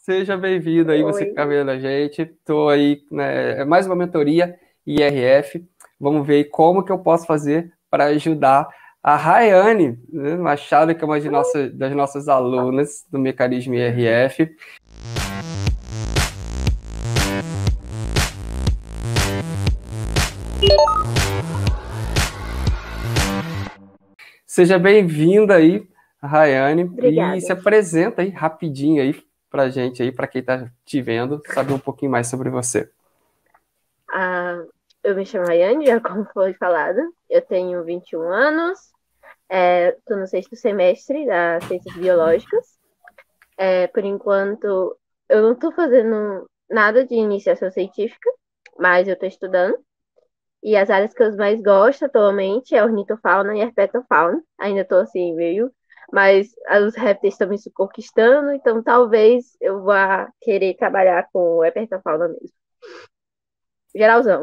Seja bem-vindo aí, você que Oi. está vendo a gente. Estou aí, né, é mais uma mentoria IRF. Vamos ver aí como que eu posso fazer para ajudar a Rayane, né, Machado, que é uma das nossas alunas do Mecanismo IRF. Seja bem-vinda aí, Rayane, e se Obrigada. apresenta aí rapidinho aí para gente aí, para quem está te vendo, saber um pouquinho mais sobre você. Ah, eu me chamo Rayane, já como foi falado. Eu tenho 21 anos. Estou no sexto semestre das Ciências Biológicas. Por enquanto, eu não estou fazendo nada de iniciação científica, mas eu estou estudando. E as áreas que eu mais gosto atualmente é ornitofauna e herpetofauna. Ainda estou assim, meio... Mas os répteis estão me conquistando, então talvez eu vá querer trabalhar com herpetofauna mesmo. Geralzão.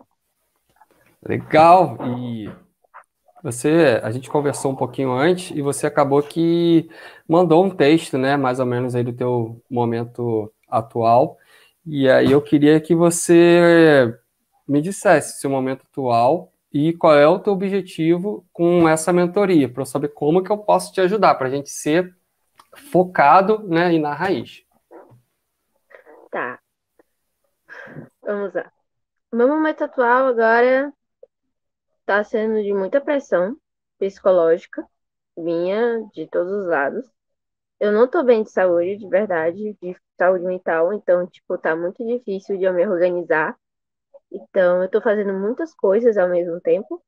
Legal, e a gente conversou um pouquinho antes e você acabou que mandou um texto, né, mais ou menos aí do teu momento atual. E aí eu queria que você me dissesse seu momento atual e qual é o teu objetivo com essa mentoria, para eu saber como que eu posso te ajudar, para a gente ser focado, né, e na raiz. Tá, vamos lá. O meu momento atual agora tá sendo de muita pressão psicológica, minha, de todos os lados. Eu não tô bem de saúde, de verdade, de saúde mental, então, tipo, tá muito difícil de eu me organizar. Então, eu tô fazendo muitas coisas ao mesmo tempo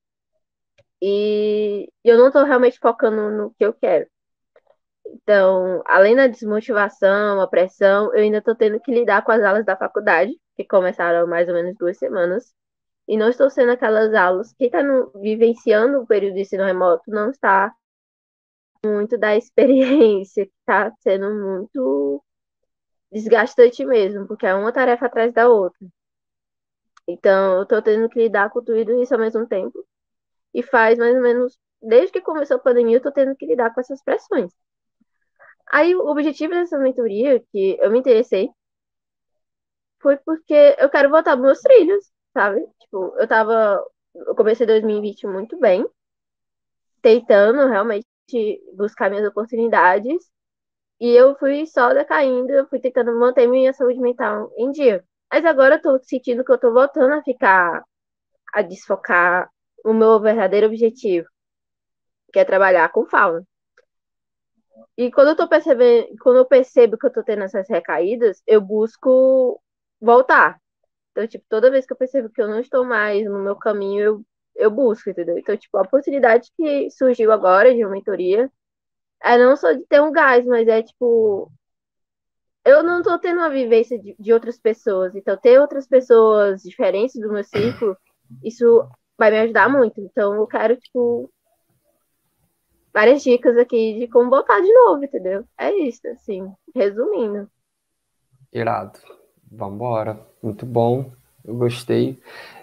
e eu não tô realmente focando no que eu quero. Então, além da desmotivação, a pressão, eu ainda tô tendo que lidar com as aulas da faculdade, que começaram há mais ou menos 2 semanas. E não estou sendo aquelas aulas. Quem está vivenciando o período de ensino remoto não está muito da experiência, que está sendo muito desgastante mesmo, porque é uma tarefa atrás da outra. Então, eu estou tendo que lidar com tudo isso ao mesmo tempo. E faz mais ou menos, desde que começou a pandemia, eu estou tendo que lidar com essas pressões. Aí, o objetivo dessa mentoria, que eu me interessei, foi porque eu quero voltar para meus trilhos, sabe? Tipo, eu comecei 2020 muito bem, tentando realmente buscar minhas oportunidades. E eu fui só decaindo, eu fui tentando manter minha saúde mental em dia. Mas agora eu tô sentindo que eu tô voltando a ficar, a desfocar o meu verdadeiro objetivo, que é trabalhar com fauna. E quando eu percebo que eu tô tendo essas recaídas, eu busco voltar. Então, tipo, toda vez que eu percebo que eu não estou mais no meu caminho, eu busco, entendeu? Então, tipo, a oportunidade que surgiu agora de uma mentoria é não só de ter um gás, mas é tipo, eu não tô tendo uma vivência de outras pessoas. Então, ter outras pessoas diferentes do meu círculo, isso vai me ajudar muito. Então, eu quero, tipo, várias dicas aqui de como voltar de novo, entendeu? É isso, assim, resumindo. Irado. Vambora. Muito bom. Eu gostei.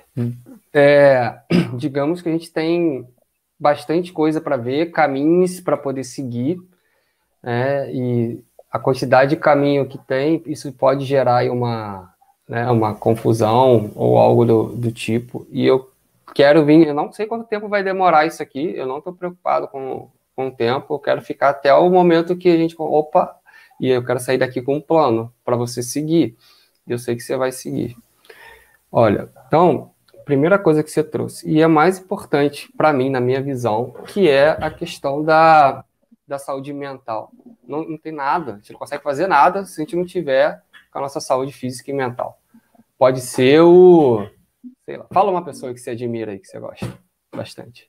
Digamos que a gente tem bastante coisa para ver, caminhos para poder seguir, né? E a quantidade de caminho que tem, isso pode gerar aí uma confusão ou algo do tipo. E eu quero vir, eu não sei quanto tempo vai demorar isso aqui, eu não estou preocupado com o tempo, eu quero ficar até o momento que a gente, opa, e eu quero sair daqui com um plano para você seguir. Eu sei que você vai seguir. Olha, então, primeira coisa que você trouxe, e é mais importante para mim, na minha visão, que é a questão da saúde mental. Não tem nada, a gente não consegue fazer nada se a gente não tiver com a nossa saúde física e mental. Pode ser sei lá, fala uma pessoa que você admira aí, que você gosta bastante.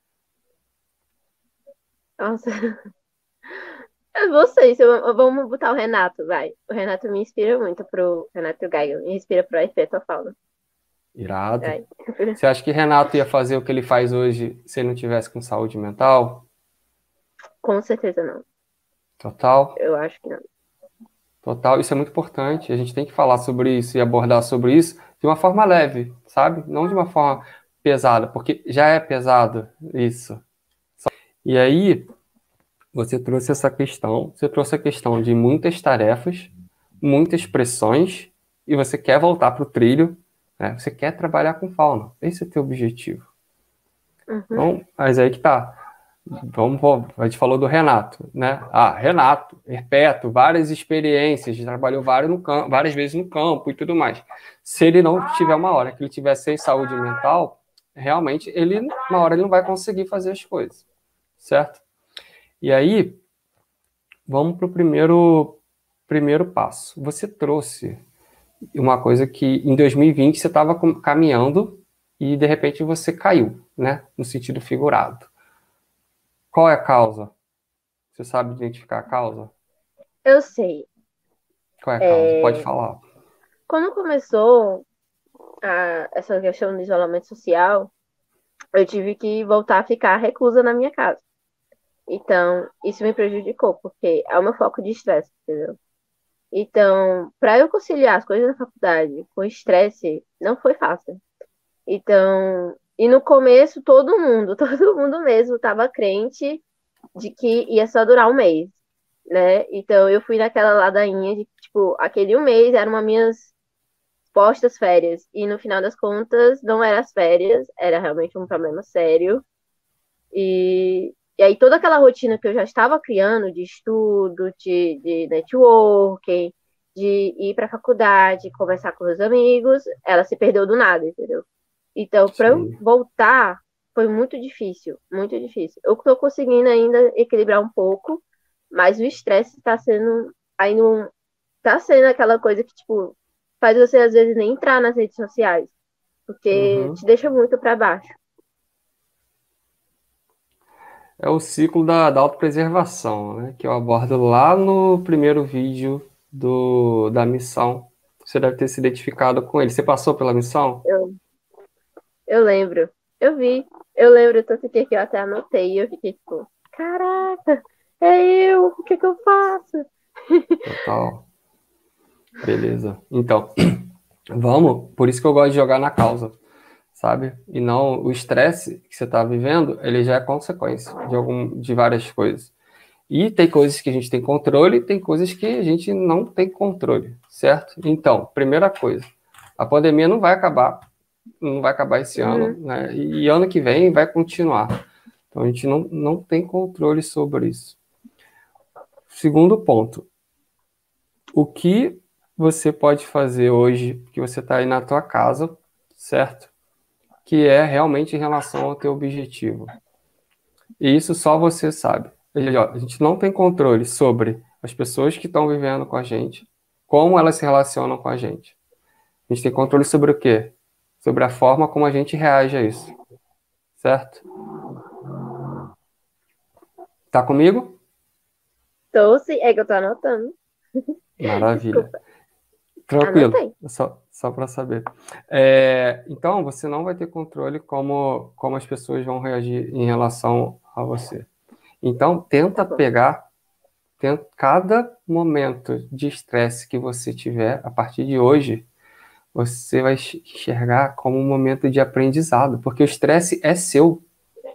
Nossa, eu não sei se vamos botar o Renato, vai. O Renato me inspira muito pro Renato Gaio, me inspira pro efeito fauna. Irado. Vai. Você acha que Renato ia fazer o que ele faz hoje se ele não tivesse com saúde mental? Com certeza não. Total. Eu acho que não. Total, isso é muito importante. A gente tem que falar sobre isso e abordar sobre isso de uma forma leve, sabe? Não de uma forma pesada, porque já é pesado isso. E aí, você trouxe a questão de muitas tarefas, muitas pressões e você quer voltar para o trilho, né? Você quer trabalhar com fauna. Esse é o teu objetivo. Então, mas aí que tá. A gente falou do Renato, né? Renato, Herpeto, várias experiências, trabalhou várias vezes no campo e tudo mais. Se ele não tiver uma hora que ele tiver sem saúde mental, realmente, uma hora ele não vai conseguir fazer as coisas, certo? E aí, vamos para o primeiro passo. Você trouxe uma coisa que em 2020 você estava caminhando e de repente você caiu, né? No sentido figurado. Qual é a causa? Você sabe identificar a causa? Eu sei. Qual é a causa? Pode falar. Quando começou essa questão do isolamento social, eu tive que voltar a ficar reclusa na minha casa. Então, isso me prejudicou, porque é o meu foco de estresse, entendeu? Então, para eu conciliar as coisas da faculdade com estresse, não foi fácil. Então, e no começo, todo mundo, todo mundo mesmo, estava crente de que ia só durar um mês, né? Então, eu fui naquela ladainha de que, tipo, aquele um mês eram as minhas postas férias. E no final das contas, não era as férias, era realmente um problema sério. E aí toda aquela rotina que eu já estava criando de estudo, de networking, de ir para a faculdade, conversar com os amigos, ela se perdeu do nada, entendeu? Então, para eu voltar, foi muito difícil, muito difícil. Eu estou conseguindo ainda equilibrar um pouco, mas o estresse está sendo ainda tá sendo aquela coisa que, tipo, faz você às vezes nem entrar nas redes sociais, porque te deixa muito para baixo. É o ciclo da autopreservação, né? Que eu abordo lá no primeiro vídeo da missão. Você deve ter se identificado com ele. Você passou pela missão? Eu lembro. Eu vi. Eu lembro, tanto que eu até anotei e eu fiquei tipo, caraca, é eu, o que eu faço? Total. Beleza. Então, vamos. Por isso que eu gosto de jogar na causa, sabe? E não o estresse que você está vivendo, ele já é consequência de várias coisas. E tem coisas que a gente tem controle, tem coisas que a gente não tem controle, certo? Então, primeira coisa, a pandemia não vai acabar esse ano, né? E ano que vem vai continuar. Então a gente não tem controle sobre isso. Segundo ponto, o que você pode fazer hoje, que você está aí na tua casa, certo? Que é realmente em relação ao teu objetivo. E isso só você sabe. A gente não tem controle sobre as pessoas que estão vivendo com a gente, como elas se relacionam com a gente. A gente tem controle sobre o quê? Sobre a forma como a gente reage a isso. Certo? Tá comigo? Tô sim, é que eu tô anotando. Maravilha. Desculpa. Tranquilo. Anotei. Só para saber. Então, você não vai ter controle como as pessoas vão reagir em relação a você. Então, tenta pegar cada momento de estresse que você tiver, a partir de hoje, você vai enxergar como um momento de aprendizado, porque o estresse é seu,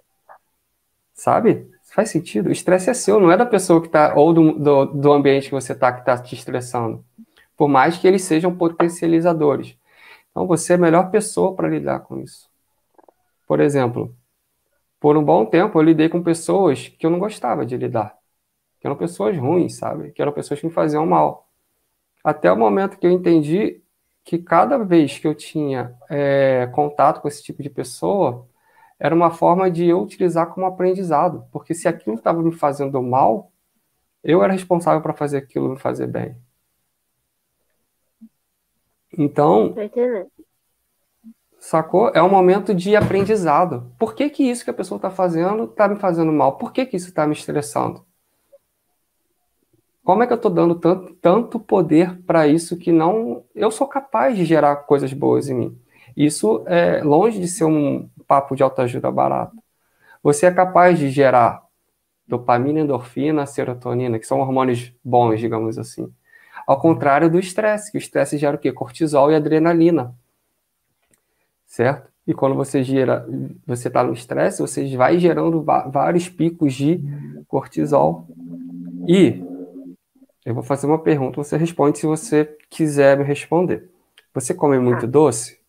sabe? Faz sentido? O estresse é seu, não é da pessoa que está, ou do ambiente que você está, que está te estressando, por mais que eles sejam potencializadores. Então, você é a melhor pessoa para lidar com isso. Por exemplo, por um bom tempo eu lidei com pessoas que eu não gostava de lidar, que eram pessoas ruins, sabe? Que eram pessoas que me faziam mal. Até o momento que eu entendi que cada vez que eu tinha contato com esse tipo de pessoa, era uma forma de eu utilizar como aprendizado. Porque se aquilo estava me fazendo mal, eu era responsável para fazer aquilo me fazer bem. Então, sacou? É um momento de aprendizado. Por que que isso que a pessoa está fazendo está me fazendo mal? Por que que isso está me estressando? Como é que eu estou dando tanto poder para isso que não... Eu sou capaz de gerar coisas boas em mim. Isso é longe de ser um papo de autoajuda barato. Você é capaz de gerar dopamina, endorfina, serotonina, que são hormônios bons, digamos assim. Ao contrário do estresse, que o estresse gera o quê? Cortisol e adrenalina. Certo? E quando você está no estresse, você vai gerando vários picos de cortisol. E Eu vou fazer uma pergunta, você responde se você quiser me responder. Você come muito Tá. doce?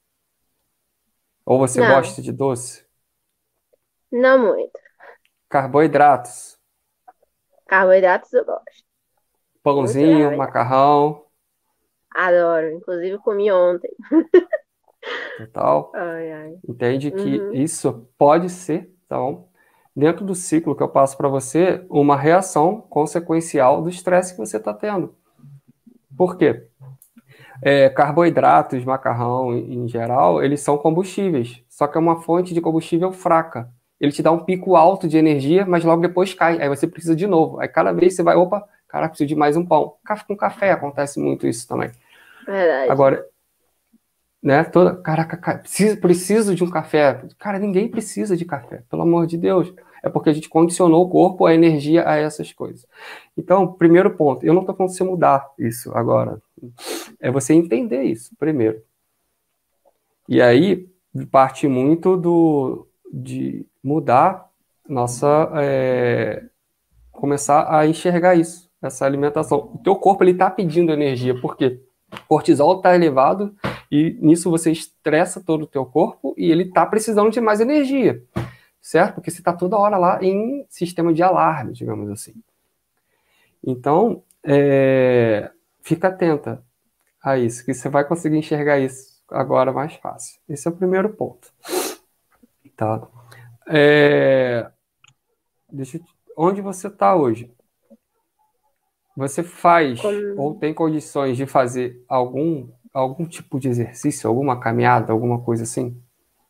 Ou você Não, gosta de doce? não muito. Carboidratos? Carboidratos eu gosto. Muito Pãozinho, carboidrato. macarrão, Adoro. Inclusive comi ontem. total. Ai, ai. Entende que Uhum. isso pode ser, tá bom? Dentro do ciclo que eu passo para você, uma reação consequencial do estresse que você está tendo. Por quê? Carboidratos, macarrão em geral, eles são combustíveis, só que é uma fonte de combustível fraca. Ele te dá um pico alto de energia, mas logo depois cai. Aí você precisa de novo. Aí cada vez você vai, opa, cara, preciso de mais um pão. Com café acontece muito isso também. Verdade. Agora, né, caraca, preciso de um café. Cara, ninguém precisa de café, pelo amor de Deus. É porque a gente condicionou o corpo, a energia a essas coisas. Então, primeiro ponto, eu não estou falando você mudar isso agora. É você entender isso primeiro. E aí parte muito de mudar nossa, começar a enxergar isso, essa alimentação. O teu corpo ele está pedindo energia, porque o cortisol está elevado e nisso você estressa todo o teu corpo e ele está precisando de mais energia, certo? Porque você está toda hora lá em sistema de alarme, digamos assim. Então, fica atenta a isso, que você vai conseguir enxergar isso agora mais fácil. Esse é o primeiro ponto. Tá? É, onde você está hoje? Você faz ou Como... tem condições de fazer algum tipo de exercício, alguma caminhada, alguma coisa assim?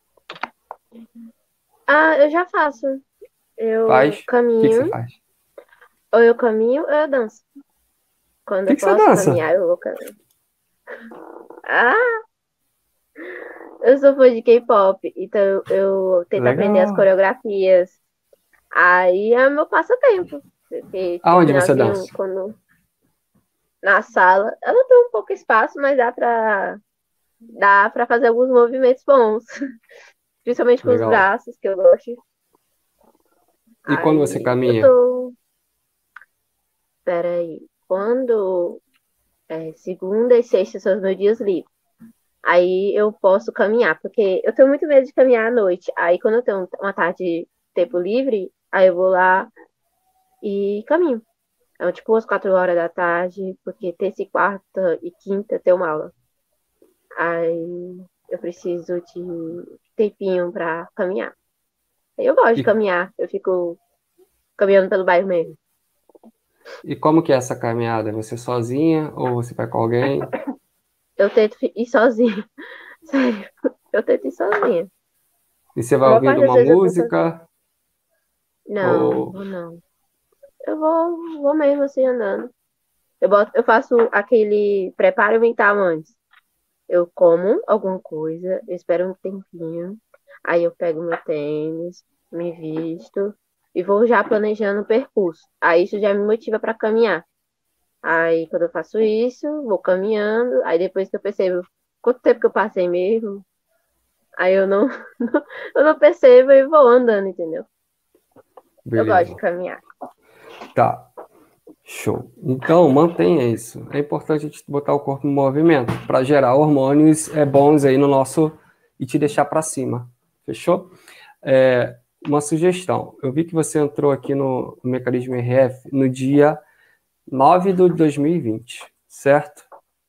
Ah, eu já faço. Eu Faz? O que você caminho, faz? ou eu caminho, ou eu danço. Quando O eu que você posso dança? caminhar, eu vou caminhar. Ah, eu sou fã de K-pop, então eu tento aprender as Legal. coreografias. Aí é meu passatempo. Porque no Aonde você finalzinho, dança? quando na sala, ela tem um pouco espaço, mas dá pra fazer alguns movimentos bons. Principalmente com os Legal. braços, que eu gosto. E quando você Aí eu caminha? tô. Peraí. Quando segunda e sexta são os meus dias livres. Aí eu posso caminhar, porque eu tenho muito medo de caminhar à noite. Aí quando eu tenho uma tarde de tempo livre, aí eu vou lá e caminho. É tipo umas 4 horas da tarde, porque terça e quarta e quinta tem uma aula. Aí eu preciso de tempinho pra caminhar. Aí eu gosto de E, caminhar, eu fico caminhando pelo bairro mesmo. e como que é essa caminhada? Você sozinha ou você vai com alguém? Eu tento ir sozinha. Sério, eu tento ir sozinha. E você A vai maior ouvindo parte das uma vezes eu tô sozinha. música? Não, Ou. vou não. Eu vou mesmo assim andando. Eu faço aquele preparo mental antes. Eu como alguma coisa, eu espero um tempinho, aí eu pego meu tênis, me visto e vou já planejando o percurso. Aí isso já me motiva para caminhar. Aí quando eu faço isso, vou caminhando, aí depois que eu percebo quanto tempo que eu passei mesmo, aí eu não, eu não percebo e vou andando, entendeu? Eu gosto de Beleza. caminhar. Tá. Show. Então, mantenha isso. É importante a gente botar o corpo em movimento para gerar hormônios bons aí no nosso e te deixar para cima. Fechou? Uma sugestão. Eu vi que você entrou aqui no Mecanismo RF no dia 9 de 2020, certo?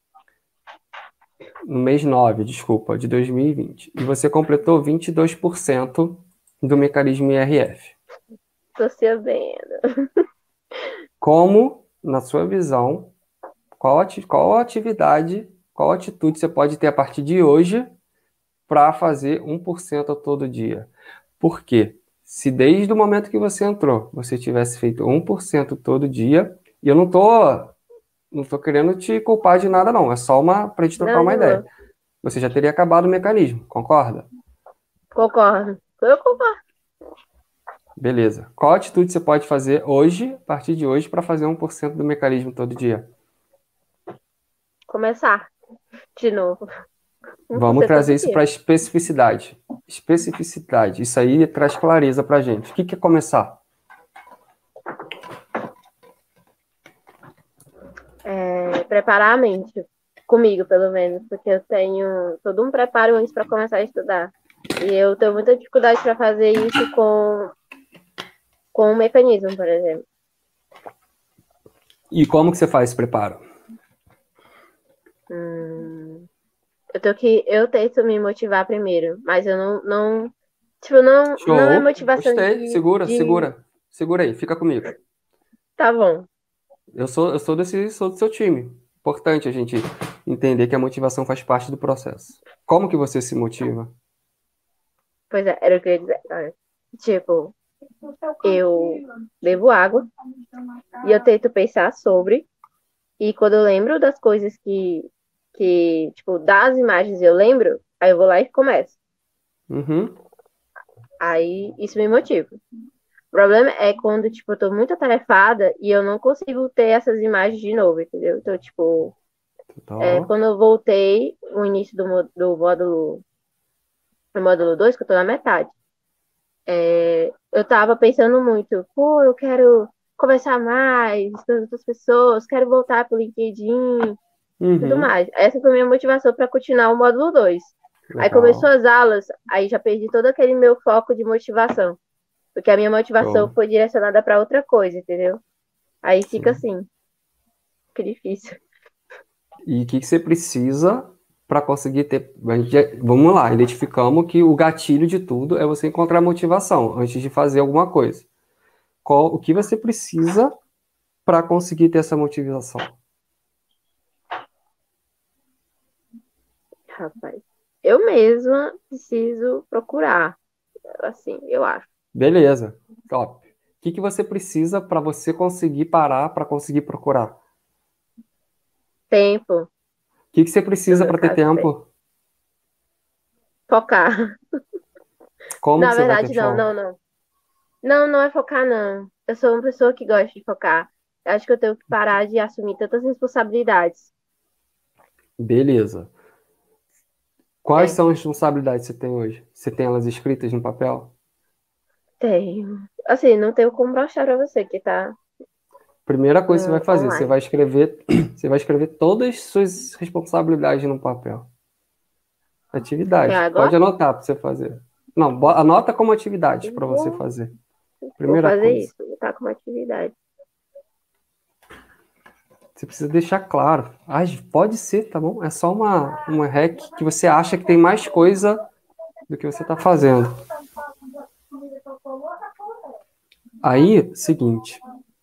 No mês 9, desculpa, de 2020. E você completou 22% do Mecanismo RF. Tô se vendo. Como, na sua visão, qual atividade, qual atitude você pode ter a partir de hoje para fazer 1% todo dia? Por quê? Se desde o momento que você entrou, você tivesse feito 1% todo dia, e eu não tô querendo te culpar de nada, não. É só para a gente trocar Não, uma de ideia. boa. Você já teria acabado o mecanismo, concorda? Concordo. Eu concordo. Beleza. Qual atitude você pode fazer hoje, a partir de hoje, para fazer 1% do mecanismo todo dia? Começar de novo. Vamos 1% trazer todo isso dia. para especificidade. Especificidade. Isso aí traz clareza para a gente. O que é começar? preparar a mente, comigo pelo menos, porque eu tenho todo um preparo antes para começar a estudar. E eu tenho muita dificuldade para fazer isso com o mecanismo, por exemplo. E como que você faz esse preparo? Eu tento me motivar primeiro, mas eu tipo, não é Show, motivação gostei. Segura, de... segura. Segura aí, fica comigo. Tá bom. Sou do seu time. Importante a gente entender que a motivação faz parte do processo. Como que você se motiva? Pois é, era o que eu ia dizer. Olha. Tipo, eu bebo água e eu tento pensar sobre. E quando eu lembro das coisas tipo, das imagens eu lembro, aí eu vou lá e começo. Uhum. Aí isso me motiva. O problema é quando, tipo, eu tô muito atarefada e eu não consigo ter essas imagens de novo, entendeu? Então, tipo, Tá. quando eu voltei, o início do módulo 2 que eu tô na metade, eu tava pensando muito, pô, eu quero conversar mais com as outras pessoas, quero voltar pro LinkedIn, tudo Uhum. mais. Essa foi a minha motivação para continuar o módulo 2. Aí começou Legal. as aulas, aí já perdi todo aquele meu foco de motivação. Porque a minha motivação Show. foi direcionada para outra coisa, entendeu? Aí fica Sim. assim, que difícil. E o que você precisa para conseguir ter. Vamos lá, identificamos que o gatilho de tudo é você encontrar motivação antes de fazer alguma coisa. O que você precisa para conseguir ter essa motivação? Rapaz, eu mesma preciso procurar, assim, eu acho. Beleza, top. O que você precisa para você conseguir parar, para conseguir procurar? Tempo, O que você no precisa meu para ter caso, tempo. tempo? Focar. Como que Na você vai ter verdade, não, tempo? não, não. Não, não é focar, não. Eu sou uma pessoa que gosta de focar. Eu acho que eu tenho que parar de assumir tantas responsabilidades. Beleza. Quais É, são as responsabilidades que você tem hoje? Você tem elas escritas no papel? tenho. Assim, não tenho como mostrar pra você que tá Primeira coisa que você vai no fazer, você online. vai escrever, você vai escrever todas as suas responsabilidades no papel. É Atividade. agora? Pode anotar para você fazer. Não, anota como atividade para você Vou, fazer. vou Primeira fazer coisa. isso, vou botar como atividade. Você precisa deixar claro. Ah, pode ser, tá bom? É só uma hack que você acha que tem mais coisa do que você está fazendo. Aí, seguinte,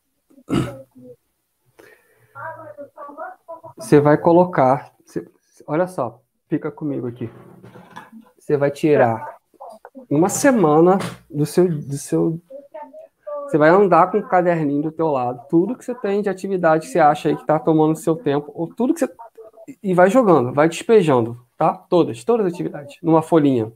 você vai colocar. Olha só, fica comigo aqui. Você vai Pra- tirar uma semana do seu. Você vai andar com um caderninho do teu lado, tudo que você tem de atividade que você acha aí que está tomando seu tempo, ou tudo que você. E vai jogando, vai despejando, tá? Todas as atividades, numa folhinha.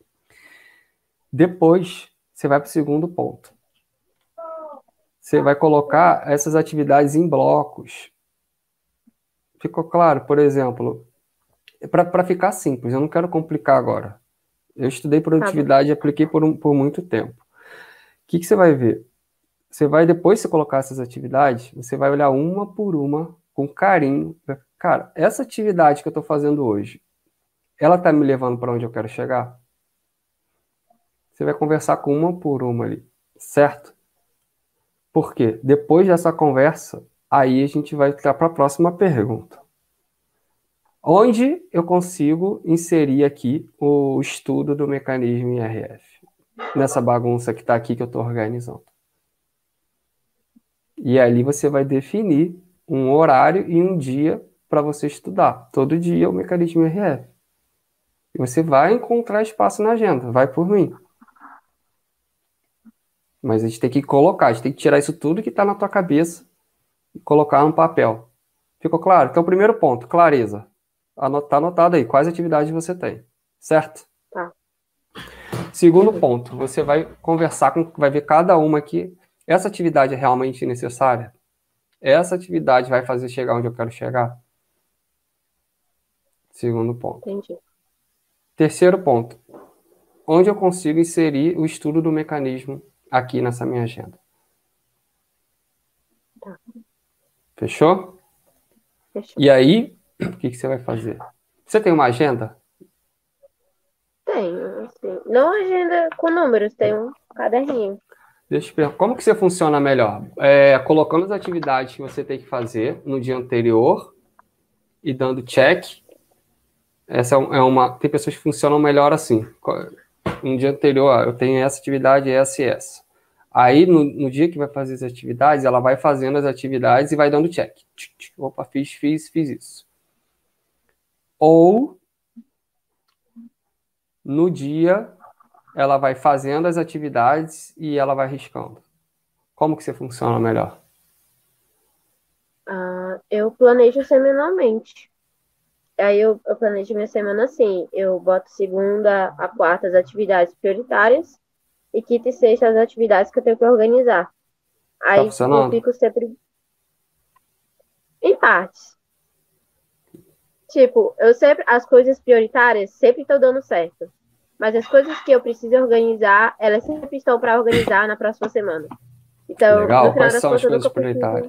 Depois, você vai para o segundo ponto. Você vai colocar essas atividades em blocos. Ficou claro? Por exemplo, para ficar simples, eu não quero complicar agora. Eu estudei Tá bom. produtividade e apliquei por muito tempo. O que você vai ver? Você vai, depois de você colocar essas atividades, você vai olhar uma por uma, com carinho. Cara, essa atividade que eu estou fazendo hoje, ela está me levando para onde eu quero chegar? Você vai conversar com uma por uma ali, certo? Porque depois dessa conversa, aí a gente vai para a próxima pergunta. Onde eu consigo inserir aqui o estudo do mecanismo IRF? Nessa bagunça que está aqui que eu estou organizando. E ali você vai definir um horário e um dia para você estudar. Todo dia o mecanismo IRF. E você vai encontrar espaço na agenda, vai por mim. Mas a gente tem que colocar, a gente tem que tirar isso tudo que está na tua cabeça e colocar no papel. Ficou claro? Então, primeiro ponto, clareza. Tá anotado aí quais atividades você tem, certo? Tá. Segundo Uhum. ponto, você vai conversar vai ver cada uma aqui. Essa atividade é realmente necessária? Essa atividade vai fazer chegar onde eu quero chegar? Segundo ponto. Entendi. Terceiro ponto, onde eu consigo inserir o estudo do mecanismo aqui nessa minha agenda? Tá. Fechou? Fechou. E aí, o que você vai fazer? Você tem uma agenda? Tenho, assim. Não agenda com números, tem um caderninho. Deixa eu te perguntar, como que você funciona melhor? Colocando as atividades que você tem que fazer no dia anterior e dando check. Essa é uma. Tem pessoas que funcionam melhor assim. No dia anterior, eu tenho essa atividade, essa e essa. Aí, no dia que vai fazer as atividades, ela vai fazendo as atividades e vai dando check. Opa, fiz isso. Ou, no dia, ela vai fazendo as atividades e ela vai riscando. Como que você funciona melhor? Eu planejo semanalmente. Aí eu planejo minha semana assim. Eu boto segunda a quarta as atividades prioritárias e quinta e sexta as atividades que eu tenho que organizar. Tá Aí, tipo, eu funcionando? fico sempre em partes. Tipo, eu sempre, as coisas prioritárias sempre estão dando certo. Mas as coisas que eu preciso organizar, elas sempre estão para organizar na próxima semana. Então, no Legal. final Quais das são as contas, eu coisas nunca preciso prioritárias?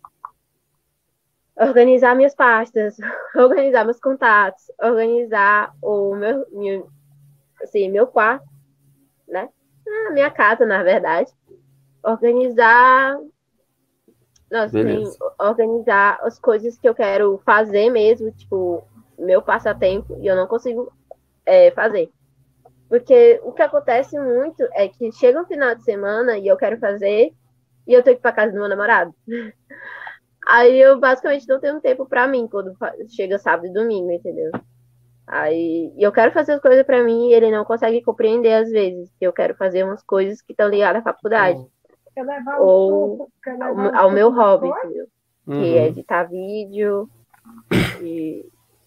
organizar minhas pastas, organizar meus contatos, organizar assim, meu quarto, né? Minha casa, na verdade. Organizar, nossa, tem Beleza. organizar as coisas que eu quero fazer mesmo, tipo, meu passatempo, e eu não consigo fazer. Porque o que acontece muito é que chega um final de semana e eu quero fazer, e eu tenho que ir pra casa do meu namorado. Aí eu basicamente não tenho tempo pra mim quando chega sábado e domingo, entendeu? Aí e eu quero fazer as coisas pra mim e ele não consegue compreender às vezes que eu quero fazer umas coisas que estão ligadas à faculdade Então, ou ao meu hobby, entendeu? Que é uhum. editar vídeo e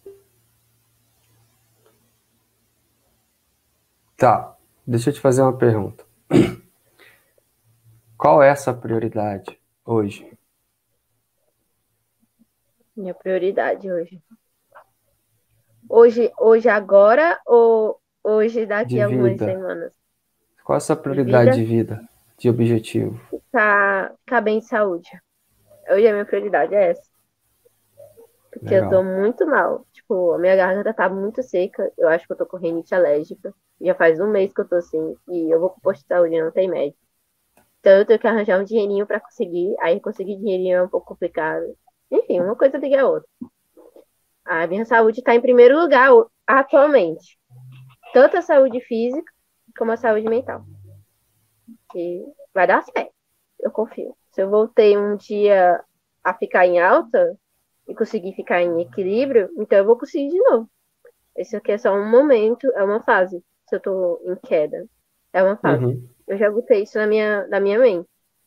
Tá. Deixa eu te fazer uma pergunta. Qual é essa prioridade hoje? minha prioridade hoje. Hoje agora ou hoje daqui De a algumas vida? semanas? Qual é essa De prioridade vida, de vida? De objetivo? ficar bem de saúde. Hoje a minha prioridade é essa. Porque eu tô Legal. muito mal. Tipo, a minha garganta tá muito seca. Eu acho que eu tô com rinite alérgica. Já faz um mês que eu tô assim. E eu vou pro posto de saúde e não tem médico. Então eu tenho que arranjar um dinheirinho pra conseguir. Aí conseguir dinheirinho é um pouco complicado. Enfim, uma coisa liga a outra. A minha saúde tá em primeiro lugar atualmente. Tanto a saúde física como a saúde mental. E vai dar certo. Eu confio. Se eu voltei um dia a ficar em alta e conseguir ficar em equilíbrio, então eu vou conseguir de novo. Isso aqui é só um momento, é uma fase. Se eu tô em queda, é uma fase. Uhum. Eu já botei isso na minha mente.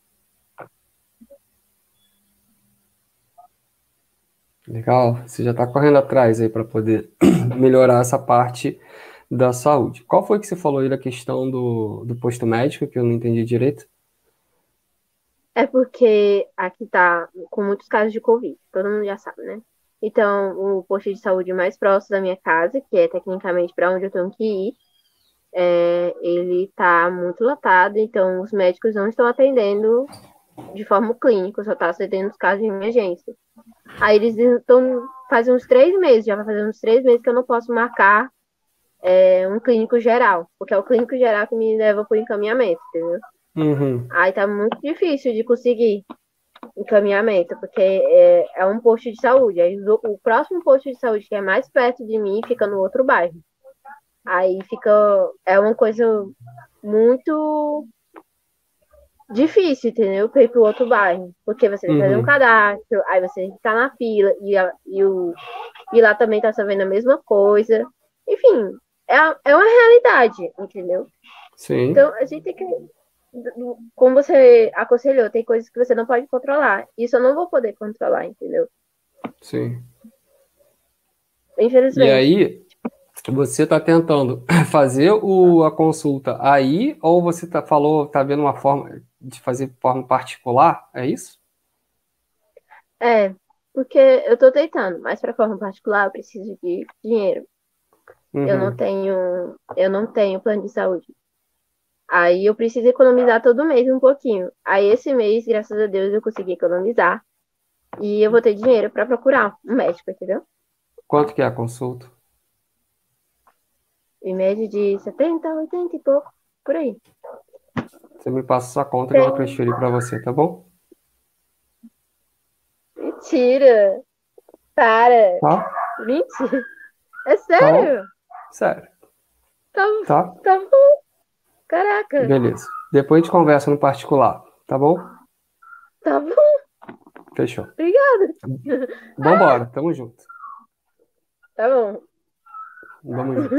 Legal. Você já está correndo atrás aí para poder melhorar essa parte da saúde. Qual foi que você falou aí da questão do posto médico, que eu não entendi direito? É porque aqui tá com muitos casos de Covid, todo mundo já sabe, né? Então, o posto de saúde mais próximo da minha casa, que é tecnicamente para onde eu tenho que ir, ele tá muito lotado, então os médicos não estão atendendo de forma clínica, só tá atendendo os casos de emergência. Aí eles estão, faz uns 3 meses, já vai fazer uns 3 meses que eu não posso marcar um clínico geral, porque é o clínico geral que me leva para o encaminhamento, entendeu? Uhum. Aí tá muito difícil de conseguir encaminhamento, porque é um posto de saúde. Aí o próximo posto de saúde que é mais perto de mim fica no outro bairro. Aí fica, é uma coisa muito difícil, entendeu? Pra ir pro outro bairro. Porque você tem que fazer um Uhum. cadastro, aí você tem que estar na fila, e lá também tá sabendo a mesma coisa. Enfim, é uma realidade, entendeu? Sim, Então, a gente tem que, como você aconselhou, tem coisas que você não pode controlar. Isso eu não vou poder controlar, entendeu? sim. E Infelizmente. aí, você está tentando fazer a consulta aí, ou você tá vendo uma forma de fazer de forma particular? É isso? Porque eu tô tentando, mas para forma particular eu preciso de dinheiro. Uhum. Eu não tenho plano de saúde. Aí eu preciso economizar todo mês um pouquinho. Aí esse mês, graças a Deus, eu consegui economizar. E eu vou ter dinheiro para procurar um médico, entendeu? Quanto que é a consulta? Em média de 70, 80 e pouco, por aí. Você me passa sua conta que eu vou Tem. transferir para você, tá bom? Mentira! Para! Tá? Mentira! É Tá bom? sério? Sério, Tá, tá? tá bom. Caraca! Beleza. Depois a gente conversa no particular, tá bom? Tá bom, Fechou. obrigada. Vambora, tamo junto. Tá bom. Vamos junto.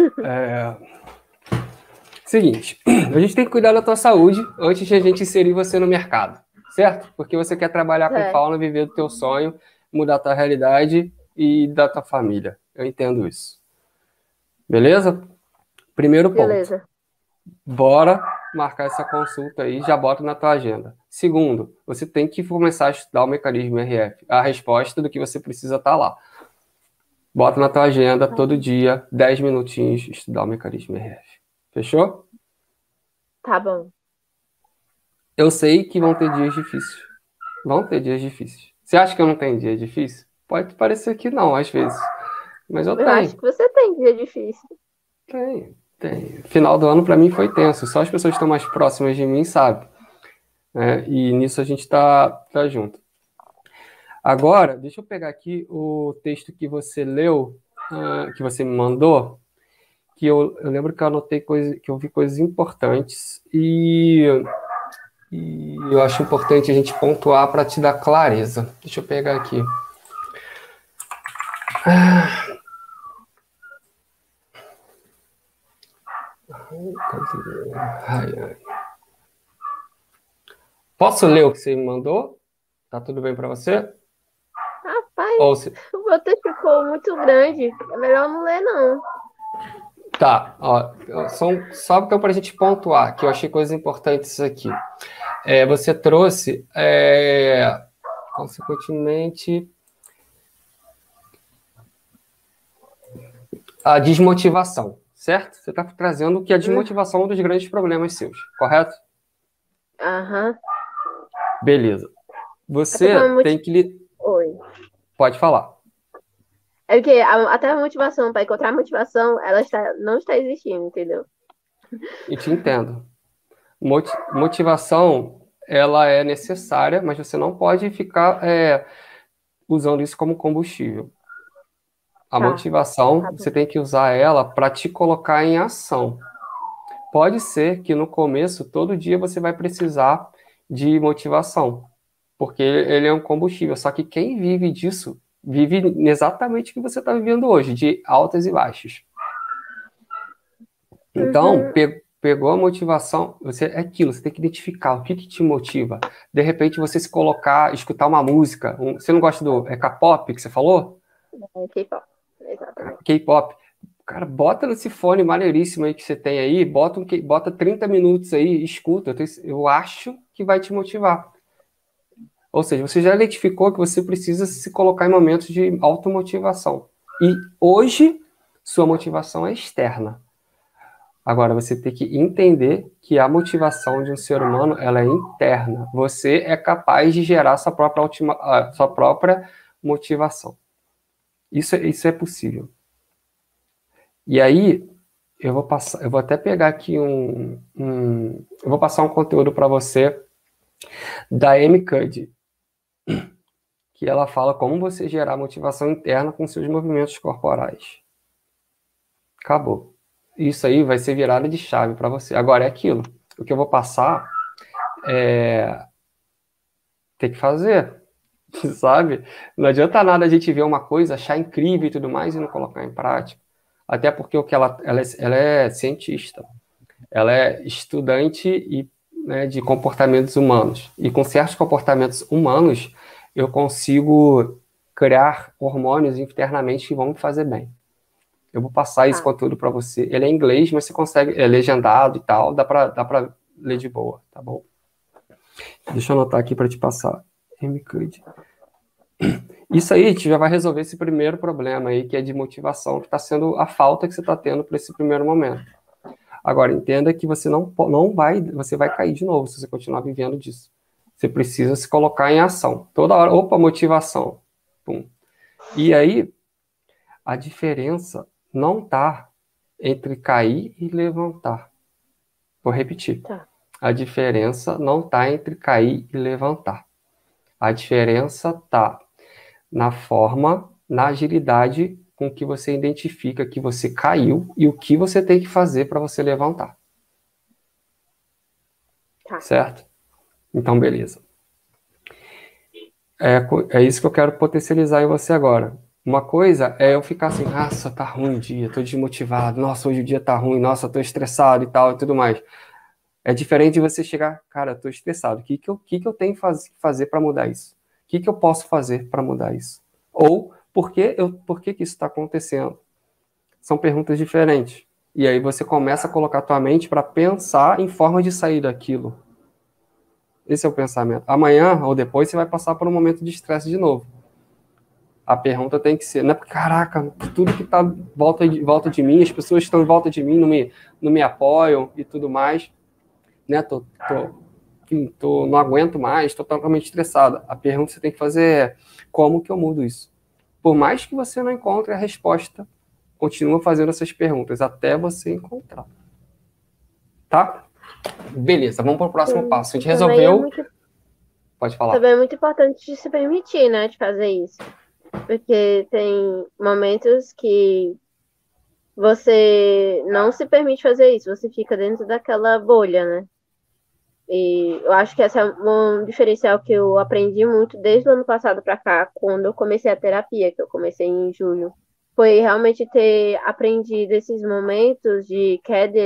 Seguinte, a gente tem que cuidar da tua saúde antes de a gente inserir você no mercado, certo? Porque você quer trabalhar com É, fauna, viver do teu sonho, mudar a tua realidade e da tua família. Eu entendo isso. Beleza? Primeiro ponto. beleza. Bora marcar essa consulta aí, já bota na tua agenda. Segundo, você tem que começar a estudar o mecanismo RF, a resposta do que você precisa estar lá. Bota na tua agenda todo dia, 10 minutinhos, estudar o mecanismo RF. Fechou? Tá bom. Eu sei que vão ter dias difíceis. Vão ter dias difíceis. Você acha que eu não tenho dia difícil? Pode parecer que não, às vezes. Mas eu Eu acho tenho. que você tem dia difícil. Tenho, tenho. Final do ano para mim foi tenso. Só as pessoas que estão mais próximas de mim sabem. Né? E nisso a gente tá junto. Agora, deixa eu pegar aqui o texto que você leu, que você me mandou, que eu lembro que eu anotei coisas, que eu vi coisas importantes e eu acho importante a gente pontuar para te dar clareza. Deixa eu pegar aqui. Ai, ai. Posso ler o que você me mandou? Tá tudo bem para você? Ou Rapaz, se... o meu texto ficou muito grande. É melhor não ler, não. Tá, ó, só então para a gente pontuar, que eu achei coisas importantes aqui. Você trouxe, consequentemente, a desmotivação, certo? Você está trazendo que a desmotivação é um dos grandes problemas seus, correto? Aham. Beleza. Até Você pra tem que... Oi. Pode falar. É porque até a motivação, para encontrar a motivação, não está existindo, entendeu? Eu te entendo. Motivação, ela é necessária, mas você não pode ficar usando isso como combustível. A Tá, motivação, tá bom. você tem que usar ela para te colocar em ação. Pode ser que no começo, todo dia, você vai precisar de motivação, porque ele é um combustível. Só que quem vive disso, vive exatamente o que você está vivendo hoje, de altas e baixas. Então, Uhum. pegou a motivação, é aquilo, você tem que identificar o que te motiva. De repente, você se colocar, escutar uma música. Você não gosta do K-pop que você falou? É K-pop, exatamente. K-pop. Cara, bota nesse fone maneiríssimo aí que você tem aí, bota 30 minutos aí, escuta. Eu acho que vai te motivar. Ou seja, você já identificou que você precisa se colocar em momentos de automotivação. E hoje, sua motivação é externa. Agora, você tem que entender que a motivação de um ser humano, ela é interna. Você é capaz de gerar sua própria motivação. Isso é possível. E aí, eu vou até pegar aqui eu vou passar um conteúdo para você da Amy Cuddy, que ela fala como você gerar motivação interna com seus movimentos corporais. Acabou. Isso aí vai ser virada de chave para você. Agora é aquilo. O que eu vou passar tem que fazer, sabe? Não adianta nada a gente ver uma coisa, achar incrível e tudo mais e não colocar em prática. Até porque ela é cientista. Ela é estudante né, de comportamentos humanos. E com certos comportamentos humanos, eu consigo criar hormônios internamente que vão me fazer bem. Eu vou passar esse Tá. conteúdo para você. Ele é em inglês, mas você consegue, é legendado e tal, dá para ler de boa, tá bom? Deixa eu anotar aqui para te passar. MCUD. Isso aí, a gente já vai resolver esse primeiro problema aí, que é de motivação, que está sendo a falta que você está tendo para esse primeiro momento. Agora, entenda que você não vai, você vai cair de novo se você continuar vivendo disso. Você precisa se colocar em ação. Toda hora, opa, motivação. Pum. E aí, a diferença não está entre cair e levantar. Vou repetir. Tá. A diferença não está entre cair e levantar. A diferença está na forma, na agilidade com que você identifica que você caiu e o que você tem que fazer para você levantar. Tá. Certo? Então, beleza. É isso que eu quero potencializar em você agora. Uma coisa é eu ficar assim, nossa, tá ruim o dia, tô desmotivado, nossa, hoje o dia tá ruim, nossa, tô estressado e tal e tudo mais. É diferente de você chegar, cara, tô estressado, o que eu tenho que fazer para mudar isso? O que eu posso fazer para mudar isso? Ou, por que isso está acontecendo? São perguntas diferentes. E aí você começa a colocar a tua mente para pensar em forma de sair daquilo. Esse é o pensamento. Amanhã ou depois você vai passar por um momento de estresse de novo. A pergunta tem que ser, não é porque, caraca, tudo que está em volta de mim, as pessoas que estão em volta de mim não me apoiam e tudo mais, né? Não aguento mais, estou totalmente estressado. A pergunta que você tem que fazer é, como que eu mudo isso? Por mais que você não encontre a resposta, continua fazendo essas perguntas até você encontrar. Tá? Beleza, vamos para o próximo passo. A gente resolveu... Pode falar. Também é muito importante de se permitir, né, de fazer isso. Porque tem momentos que você não se permite fazer isso, você fica dentro daquela bolha, né? E eu acho que esse é um diferencial que eu aprendi muito desde o ano passado para cá, quando eu comecei a terapia, que eu comecei em julho. Foi realmente ter aprendido esses momentos de queda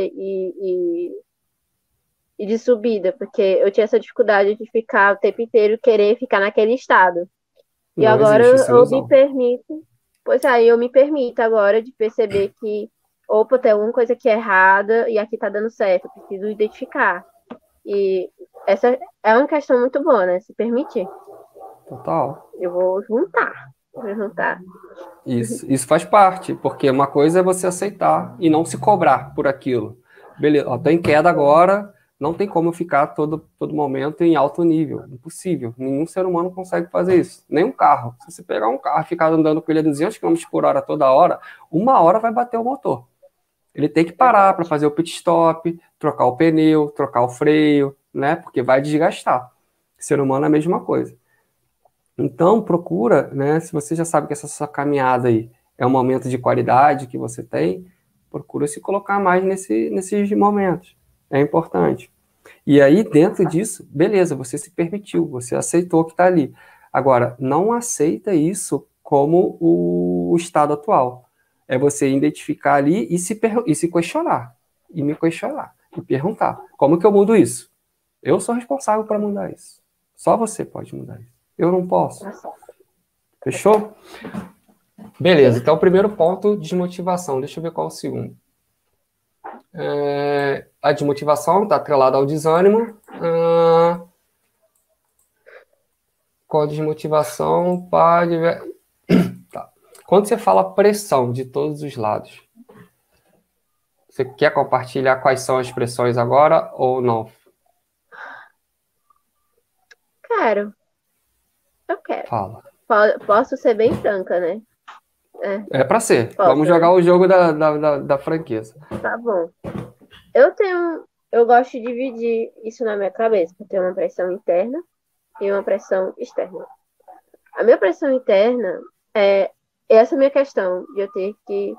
e de subida, porque eu tinha essa dificuldade de ficar o tempo inteiro, querer ficar naquele estado. E Não agora existe, isso é eu me ilusão. permito, pois aí eu me permito agora de perceber que, opa, tem alguma coisa aqui errada e aqui tá dando certo, eu preciso identificar. E essa é uma questão muito boa, né? Se permitir. Total. Eu vou juntar. Vou juntar. Isso faz parte, porque uma coisa é você aceitar e não se cobrar por aquilo. Beleza, ó, tô em queda agora, não tem como eu ficar todo momento em alto nível. Impossível. Nenhum ser humano consegue fazer isso. Nem um carro. Se você pegar um carro e ficar andando com ele a 200 km por hora toda hora, uma hora vai bater o motor. Ele tem que parar para fazer o pit stop, trocar o pneu, trocar o freio, né? Porque vai desgastar. Ser humano é a mesma coisa. Então, procura, né? Se você já sabe que essa sua caminhada aí é um momento de qualidade que você tem, procura se colocar mais nesses momentos. É importante. E aí, dentro disso, beleza, você se permitiu, você aceitou que está ali. Agora, não aceita isso como o estado atual. É você identificar ali e se questionar. E me questionar. E perguntar, como que eu mudo isso? Eu sou responsável para mudar isso. Só você pode mudar isso. Eu não posso. Fechou? Beleza, então o primeiro ponto, desmotivação. Deixa eu ver qual é o segundo. A desmotivação está atrelada ao desânimo. Com a desmotivação, pode... Tá. Quando você fala pressão de todos os lados, você quer compartilhar quais são as pressões agora ou não? Quero. Eu quero. Fala. Posso ser bem franca, né? É para ser. Posso, vamos jogar o jogo da franqueza. Tá bom. Eu gosto de dividir isso na minha cabeça. Eu tenho uma pressão interna e uma pressão externa. A minha pressão interna é essa minha questão de eu ter que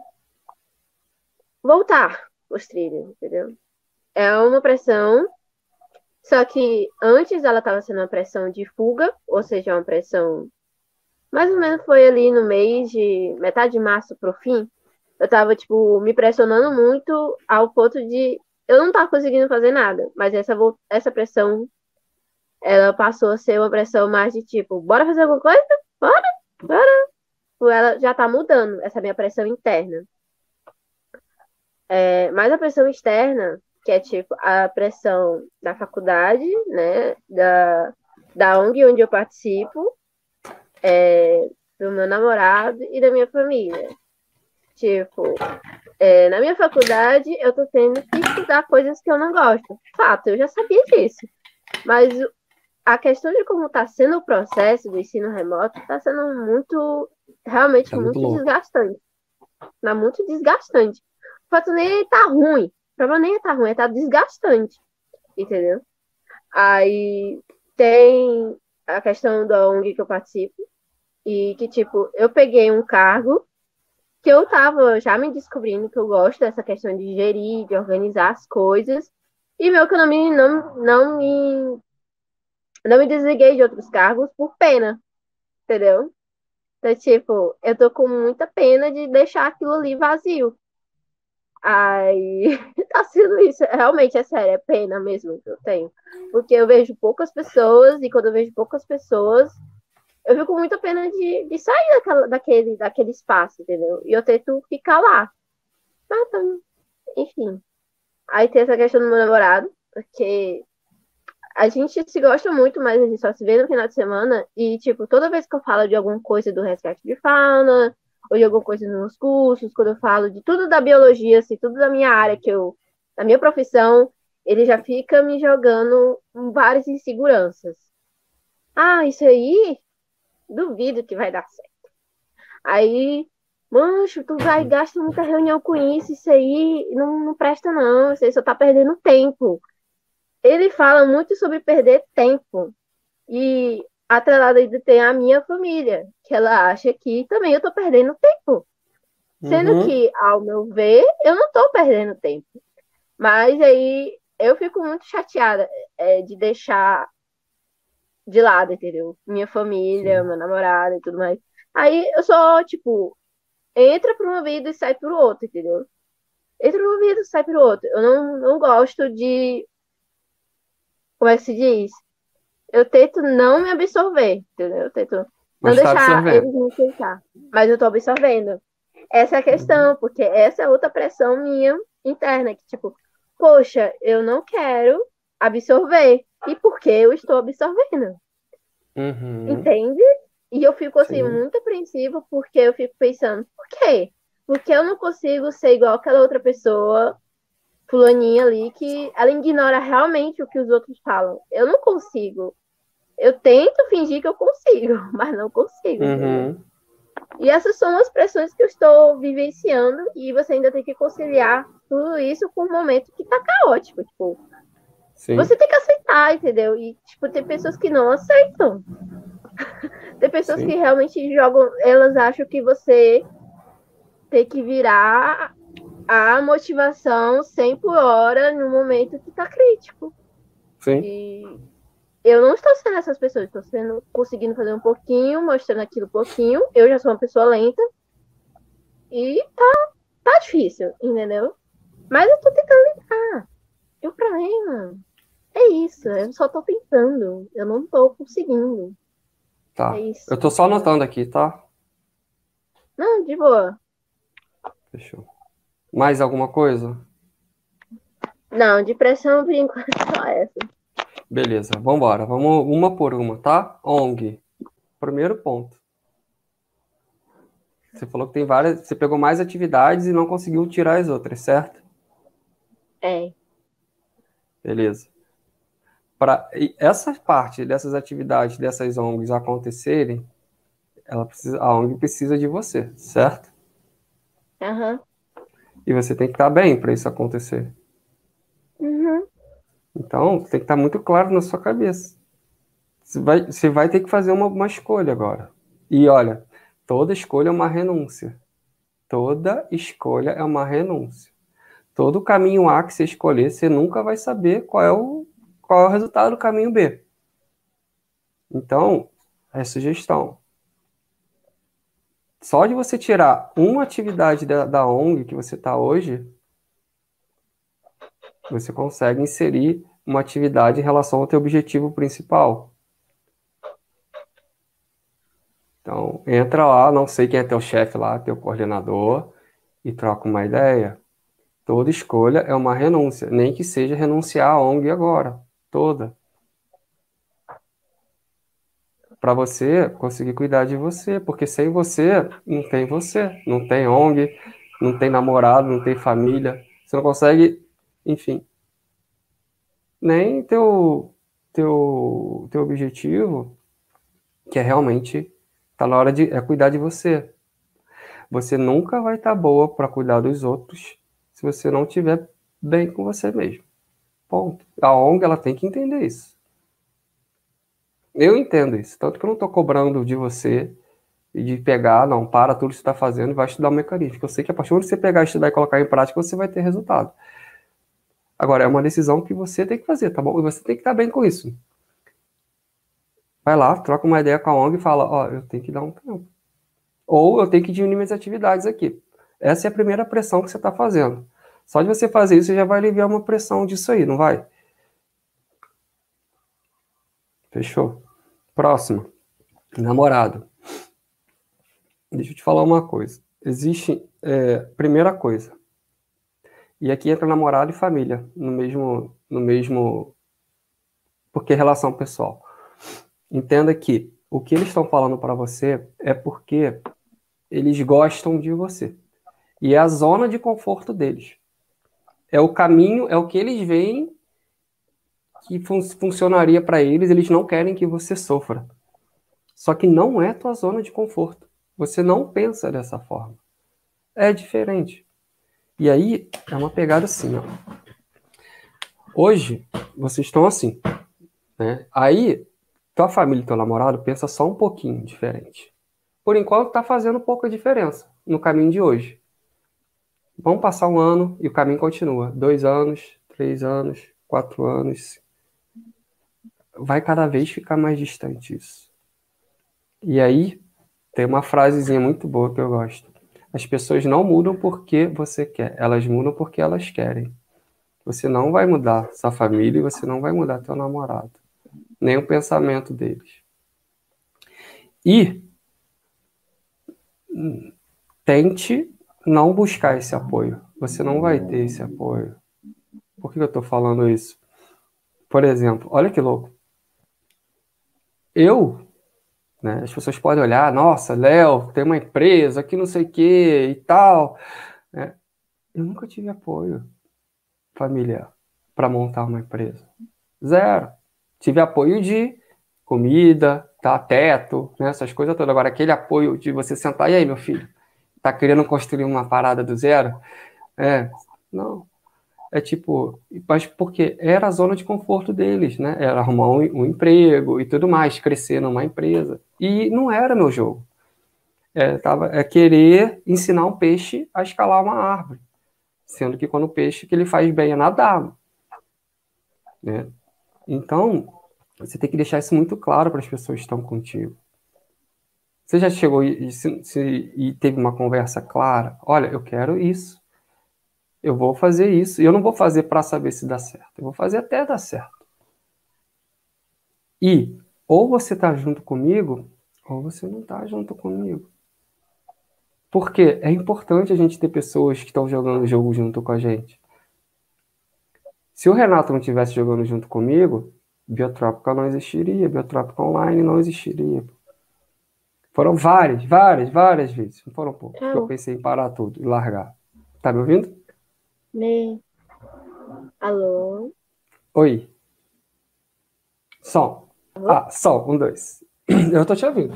voltar os trilhos, entendeu? É uma pressão, só que antes ela estava sendo uma pressão de fuga, ou seja, uma pressão mais ou menos foi ali no mês de metade de março pro fim. Eu tava, tipo, me pressionando muito ao ponto de eu não tava conseguindo fazer nada. Mas essa pressão, ela passou a ser uma pressão mais de tipo, bora fazer alguma coisa? Bora, bora. Ela já tá mudando, essa minha pressão interna. Mas a pressão externa, que é tipo a pressão da faculdade, né? Da ONG onde eu participo, do meu namorado e da minha família. Tipo, na minha faculdade eu tô tendo que estudar coisas que eu não gosto. Fato, eu já sabia disso. Mas a questão de como está sendo o processo do ensino remoto está sendo realmente Tá muito muito louco. desgastante. Tá muito desgastante. O fato nem tá ruim. O problema nem tá ruim, tá desgastante. Entendeu? Aí tem a questão da ONG que eu participo. E que, tipo, eu peguei um cargo que eu tava já me descobrindo que eu gosto dessa questão de gerir, de organizar as coisas. E meu que eu não me desliguei de outros cargos por pena, entendeu? Então, tipo, eu tô com muita pena de deixar aquilo ali vazio. Aí tá sendo isso. Realmente é sério, é pena mesmo que eu tenho. Porque eu vejo poucas pessoas, e quando eu vejo poucas pessoas, eu fico com muita pena de sair daquele espaço, entendeu? E eu tento ficar lá. Mas, enfim. Aí tem essa questão do meu namorado, porque a gente se gosta muito, mas a gente só se vê no final de semana. E, tipo, toda vez que eu falo de alguma coisa do resgate de fauna, ou de alguma coisa nos cursos, quando eu falo de tudo da biologia, assim, tudo da minha área, da minha profissão, ele já fica me jogando várias inseguranças. Ah, isso aí, duvido que vai dar certo. Aí, mancho, tu vai gasta muita reunião com isso aí não presta não, isso aí só tá perdendo tempo. Ele fala muito sobre perder tempo. E atrelado ainda tem a minha família, que ela acha que também eu tô perdendo tempo. Sendo Uhum. que, ao meu ver, eu não tô perdendo tempo. Mas aí eu fico muito chateada de deixar de lado, entendeu? Minha família, Sim. meu namorado e tudo mais. Aí eu só, tipo, entra por uma vida e sai por outra, entendeu? Entra por uma vida e sai por outra. Eu não gosto de. Como é que se diz? Eu tento não me absorver, entendeu? Eu tento não Mas tá deixar absorvendo. eles me influenciar. Mas eu tô absorvendo. Essa é a Uhum. questão, porque essa é outra pressão minha interna, que tipo, poxa, eu não quero absorver. E por que eu estou absorvendo? Uhum. Entende? E eu fico assim, Sim. muito apreensiva, porque eu fico pensando, por quê? Porque eu não consigo ser igual aquela outra pessoa, fulaninha ali, que ela ignora realmente o que os outros falam. Eu não consigo. Eu tento fingir que eu consigo, mas não consigo, entendeu? Uhum. E essas são as pressões que eu estou vivenciando e você ainda tem que conciliar tudo isso com um momento que tá caótico, tipo, Sim. você tem que aceitar, entendeu? E, tipo, tem pessoas que não aceitam. Tem pessoas que Sim. realmente jogam, elas acham que você tem que virar a motivação 100 por hora no momento que tá crítico. Sim. E eu não estou sendo essas pessoas, estou sendo conseguindo fazer um pouquinho, mostrando aquilo um pouquinho. Eu já sou uma pessoa lenta e tá difícil, entendeu? Mas eu tô tentando lidar. E o problema é isso, eu só tô tentando, eu não tô conseguindo. É Tá. isso. Eu tô só anotando aqui, tá? Não, de boa. Fechou. Mais alguma coisa? Não, depressão por enquanto só essa. Beleza, vambora. Vamos uma por uma, tá? ONG. Primeiro ponto. Você falou que tem várias. Você pegou mais atividades e não conseguiu tirar as outras, certo? É. Beleza. Para essa parte dessas atividades, dessas ONGs acontecerem, a ONG precisa de você, certo? Aham. E você tem que estar bem para isso acontecer. Uhum. Então, tem que estar muito claro na sua cabeça. Você vai ter que fazer uma escolha agora. E olha, toda escolha é uma renúncia. Toda escolha é uma renúncia. Todo caminho A que você escolher, você nunca vai saber qual é o resultado do caminho B. Então, é sugestão. Só de você tirar uma atividade da ONG que você está hoje, você consegue inserir uma atividade em relação ao teu objetivo principal. Então, entra lá, não sei quem é teu chefe lá, teu coordenador, e troca uma ideia. Toda escolha é uma renúncia, nem que seja renunciar à ONG agora, toda, para você conseguir cuidar de você, porque sem você, não tem ONG, não tem namorado, não tem família, você não consegue, enfim, nem teu teu objetivo, que é realmente tá na hora de cuidar de você. Você nunca vai estar boa para cuidar dos outros se você não estiver bem com você mesmo. Ponto. A ONG ela tem que entender isso. Eu entendo isso, tanto que eu não estou cobrando de você e de pegar, não, para tudo que você está fazendo e vai estudar o mecanismo. Eu sei que a partir do momento que você pegar, estudar e colocar em prática, você vai ter resultado. Agora, é uma decisão que você tem que fazer, tá bom? E você tem que estar bem com isso. Vai lá, troca uma ideia com a ONG e fala, ó, eu tenho que dar um tempo. Ou eu tenho que diminuir minhas atividades aqui. Essa é a primeira pressão que você está fazendo. Só de você fazer isso, você já vai aliviar uma pressão disso aí, não vai? Fechou? Próximo. Namorado. Deixa eu te falar uma coisa. Existe, primeira coisa, e aqui entra namorado e família, no mesmo, porque é relação pessoal. Entenda que o que eles estão falando para você é porque eles gostam de você. E é a zona de conforto deles. É o caminho, é o que eles veem que funcionaria para eles, eles não querem que você sofra. Só que não é tua zona de conforto. Você não pensa dessa forma. É diferente. E aí, é uma pegada assim, ó. Hoje, vocês estão assim, né? Aí, tua família e teu namorado pensa só um pouquinho diferente. Por enquanto, tá fazendo pouca diferença no caminho de hoje. Vamos passar um ano e o caminho continua. 2 anos, 3 anos, 4 anos. Vai cada vez ficar mais distante isso. E aí, tem uma frasezinha muito boa que eu gosto. As pessoas não mudam porque você quer, elas mudam porque elas querem. Você não vai mudar sua família e você não vai mudar teu namorado. Nem o pensamento deles. E tente não buscar esse apoio. Você não vai ter esse apoio. Por que eu estou falando isso? Por exemplo, olha que louco. Né, as pessoas podem olhar, nossa, Léo, tem uma empresa que não sei o que e tal. Né? Eu nunca tive apoio familiar para montar uma empresa. Zero. Tive apoio de comida, tá, teto, né, essas coisas todas. Agora, aquele apoio de você sentar, e aí, meu filho, tá querendo construir uma parada do zero? Não. É tipo, mas porque era a zona de conforto deles, né? Era arrumar um emprego e tudo mais, crescer numa empresa. E não era meu jogo. Querer ensinar um peixe a escalar uma árvore. Sendo que quando o peixe que ele faz bem é nadar. Né? Então, você tem que deixar isso muito claro para as pessoas que estão contigo. Você já chegou e teve uma conversa clara? Olha, eu quero isso. Eu vou fazer isso. E eu não vou fazer para saber se dá certo. Eu vou fazer até dar certo. E ou você está junto comigo, ou você não está junto comigo. Porque é importante a gente ter pessoas que estão jogando o jogo junto com a gente. Se o Renato não estivesse jogando junto comigo, Biotrópica não existiria, Biotrópica Online não existiria. Foram várias vezes. Não foram poucas. Que eu pensei em parar tudo e largar. Tá me ouvindo? Alô? Oi. Som. Ah, som. 1, 2. Eu tô te ouvindo.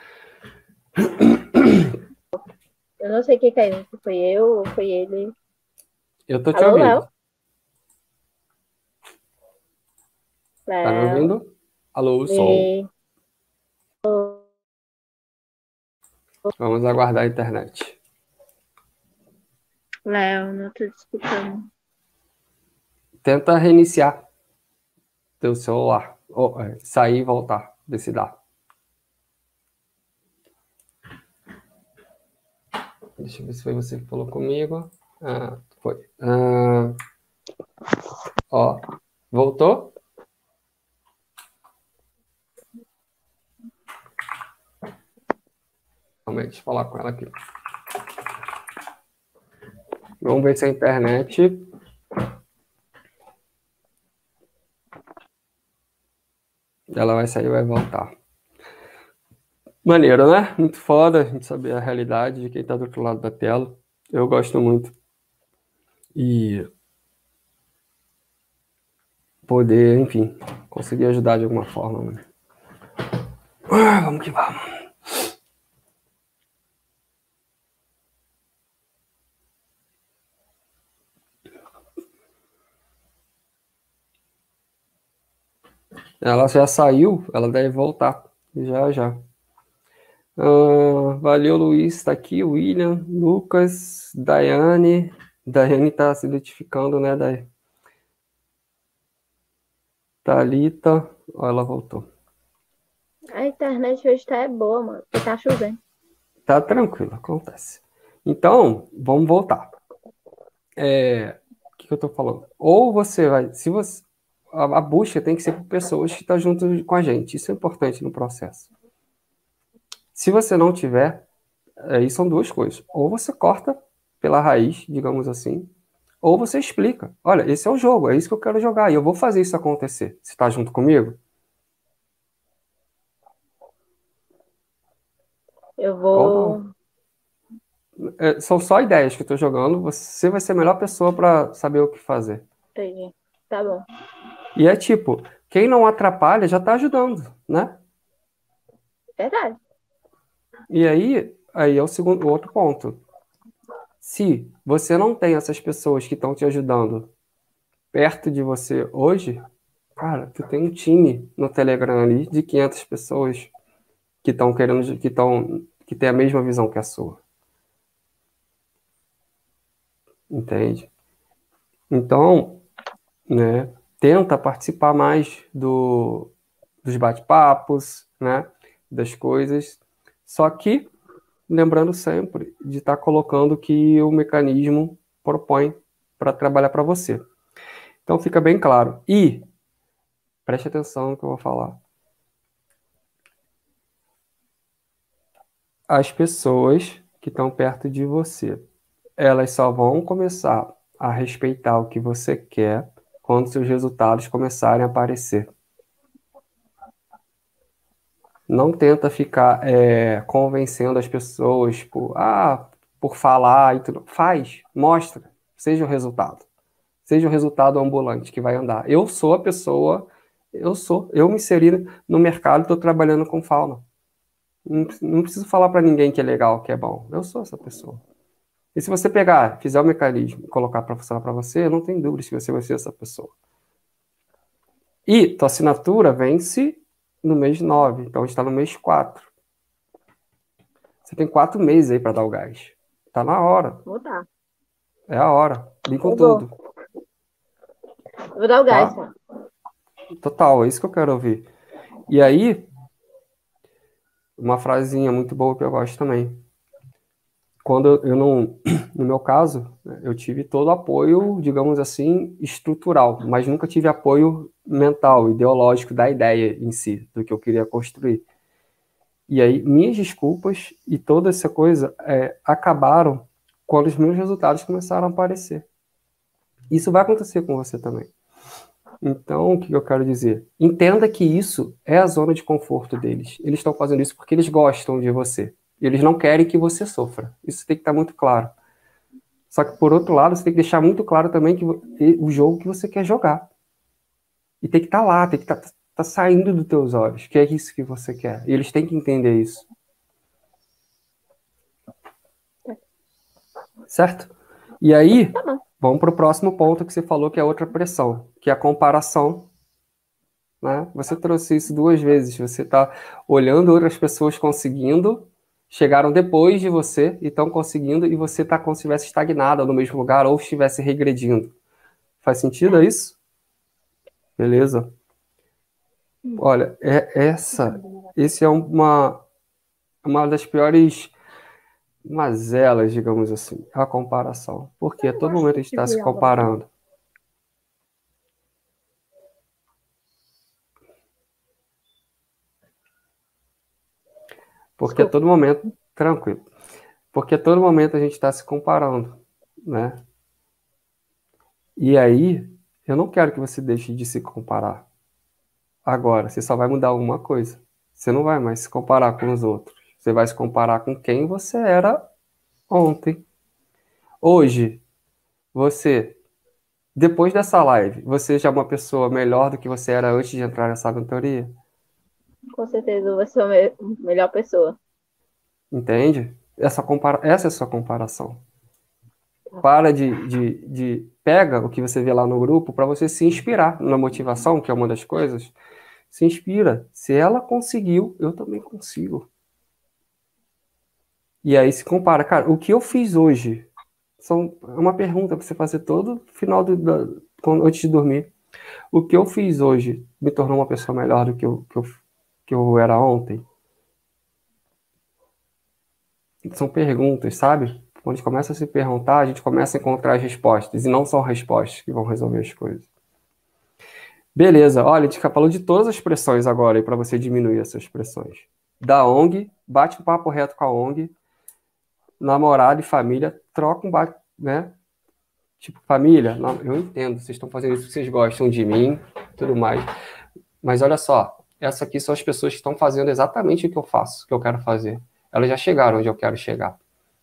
Eu não sei quem caiu, se foi eu ou foi ele. Eu tô te Alô, ouvindo. Léo? Tá me ouvindo? Alô, som. Vamos aguardar a internet. Léo, não tô te escutando. Tenta reiniciar teu celular. Sair e voltar. Ver se dá. Deixa eu ver se foi você que falou comigo. Foi. Voltou? Calma aí, deixa eu falar com ela aqui. Vamos ver se a internet... Ela vai sair e vai voltar. Maneiro, né? Muito foda a gente saber a realidade de quem tá do outro lado da tela. Eu gosto muito. E... poder, enfim, conseguir ajudar de alguma forma. Né? Vamos que vamos. Ela já saiu, ela deve voltar. Já, já. Valeu, Luiz, está aqui, William, Lucas, Daiane. Daiane está se identificando, né, Daiane? Thalita, ela voltou. A internet hoje tá boa, mano, porque tá chovendo. Tá tranquilo, acontece. Então, vamos voltar. O que eu tô falando? Ou você vai, se você, a busca tem que ser por pessoas que estão junto com a gente. Isso é importante no processo. Se você não tiver, aí são duas coisas. Ou você corta pela raiz, digamos assim, ou você explica. Olha, esse é o jogo, é isso que eu quero jogar e eu vou fazer isso acontecer. Você está junto comigo? Eu Ou vou. não? São só ideias que eu estou jogando. Você vai ser a melhor pessoa para saber o que fazer. Entendi. Tá bom. E é tipo, quem não atrapalha já está ajudando, né? Verdade. E aí é o outro ponto. Se você não tem essas pessoas que estão te ajudando perto de você hoje, cara, tu tem um time no Telegram ali de 500 pessoas que estão querendo, que tem a mesma visão que a sua. Entende? Então, né, tenta participar mais dos bate-papos, né, das coisas. Só que lembrando sempre de estar colocando o que o mecanismo propõe para trabalhar para você. Então fica bem claro. E preste atenção no que eu vou falar. As pessoas que estão perto de você, elas só vão começar a respeitar o que você quer quando seus resultados começarem a aparecer. Não tenta ficar convencendo as pessoas por falar e tudo. Faz, mostra, seja o resultado. Seja o resultado ambulante que vai andar. Eu sou a pessoa, eu me inseri no mercado, estou trabalhando com fauna. Não preciso falar para ninguém que é legal, que é bom. Eu sou essa pessoa. E se você pegar, fizer o mecanismo e colocar para funcionar para você, não tem dúvida se você vai ser essa pessoa. E tua assinatura vence no mês 9, então está no mês 4. Você tem 4 meses aí para dar o gás. Tá na hora. Vou dar. É a hora. Vem com Eu vou. tudo. Vou dar o gás, Tá? mano. Total, é isso que eu quero ouvir. E aí, uma frasinha muito boa que eu gosto também. Quando eu não, no meu caso, eu tive todo o apoio, digamos assim, estrutural, mas nunca tive apoio mental, ideológico da ideia em si, do que eu queria construir. E aí, minhas desculpas e toda essa coisa acabaram quando os meus resultados começaram a aparecer. Isso vai acontecer com você também. Então, o que eu quero dizer? Entenda que isso é a zona de conforto deles. Eles estão fazendo isso porque eles gostam de você. Eles não querem que você sofra. Isso tem que estar muito claro. Só que, por outro lado, você tem que deixar muito claro também que o jogo que você quer jogar. E tem que estar lá, tem que estar saindo dos teus olhos, que é isso que você quer. E eles têm que entender isso. Certo? E aí, vamos para o próximo ponto que você falou, que é outra pressão, que é a comparação. Né? Você trouxe isso 2 vezes. Você está olhando outras pessoas conseguindo, chegaram depois de você e estão conseguindo, e você está como se estivesse estagnada no mesmo lugar ou estivesse regredindo. Faz sentido isso? Beleza? Olha, esse é uma das piores mazelas, digamos assim, a comparação. Porque a todo momento a gente está se comparando. Porque a todo momento, tranquilo. Porque a todo momento a gente está se comparando, né? E aí, eu não quero que você deixe de se comparar. Agora, você só vai mudar uma coisa. Você não vai mais se comparar com os outros. Você vai se comparar com quem você era ontem. Hoje, você Depois dessa live, você já é uma pessoa melhor do que você era antes de entrar nessa mentoria? Com certeza você é a melhor pessoa. Entende? Essa é a sua comparação. Para pega o que você vê lá no grupo para você se inspirar na motivação, que é uma das coisas. Se inspira. Se ela conseguiu, eu também consigo. E aí se compara. Cara, o que eu fiz hoje? É uma pergunta para você fazer todo final antes de dormir. O que eu fiz hoje me tornou uma pessoa melhor do que eu era ontem? São perguntas, sabe? Quando a gente começa a se perguntar, a gente começa a encontrar as respostas. E não são respostas que vão resolver as coisas. Beleza, olha, a gente falou de todas as pressões agora para você diminuir essas pressões. Da ONG, bate um papo reto com a ONG, namorado e família, troca um bate, né? Tipo, família, não, eu entendo, vocês estão fazendo isso porque vocês gostam de mim, tudo mais. Mas olha só, essas aqui são as pessoas que estão fazendo exatamente o que eu faço, o que eu quero fazer. Elas já chegaram onde eu quero chegar.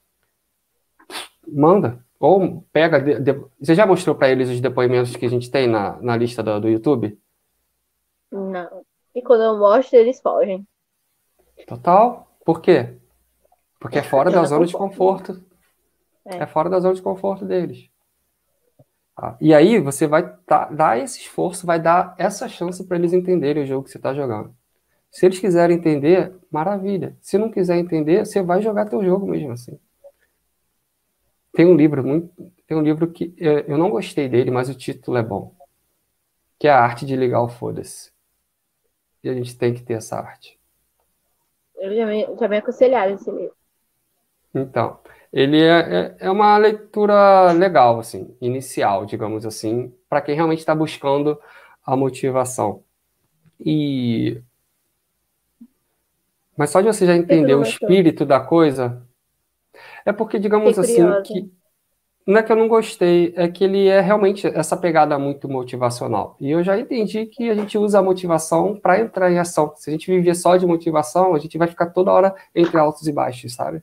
Manda. Ou pega. Você já mostrou para eles os depoimentos que a gente tem na lista do YouTube? Não. E quando eu mostro, eles fogem. Total. Por quê? Porque é fora da Zona zona de conforto. conforto. É fora da zona de conforto deles. Tá? E aí você vai dar esse esforço, vai dar essa chance para eles entenderem o jogo que você está jogando. Se eles quiserem entender, maravilha. Se não quiser entender, você vai jogar teu jogo mesmo assim. Tem um livro que eu não gostei dele, mas o título é bom, que é A Arte de Ligar o Foda-se. E a gente tem que ter essa arte. Eu já me aconselharam esse livro. Então, ele é uma leitura legal, assim, inicial, digamos assim, para quem realmente está buscando a motivação. Mas só de você já Por que tu entender não o gostou? espírito da coisa, é porque, Fiquei digamos assim, curiosa. que não é que eu não gostei, é que ele é realmente essa pegada muito motivacional. E eu já entendi que a gente usa a motivação para entrar em ação. Se a gente viver só de motivação, a gente vai ficar toda hora entre altos e baixos, sabe?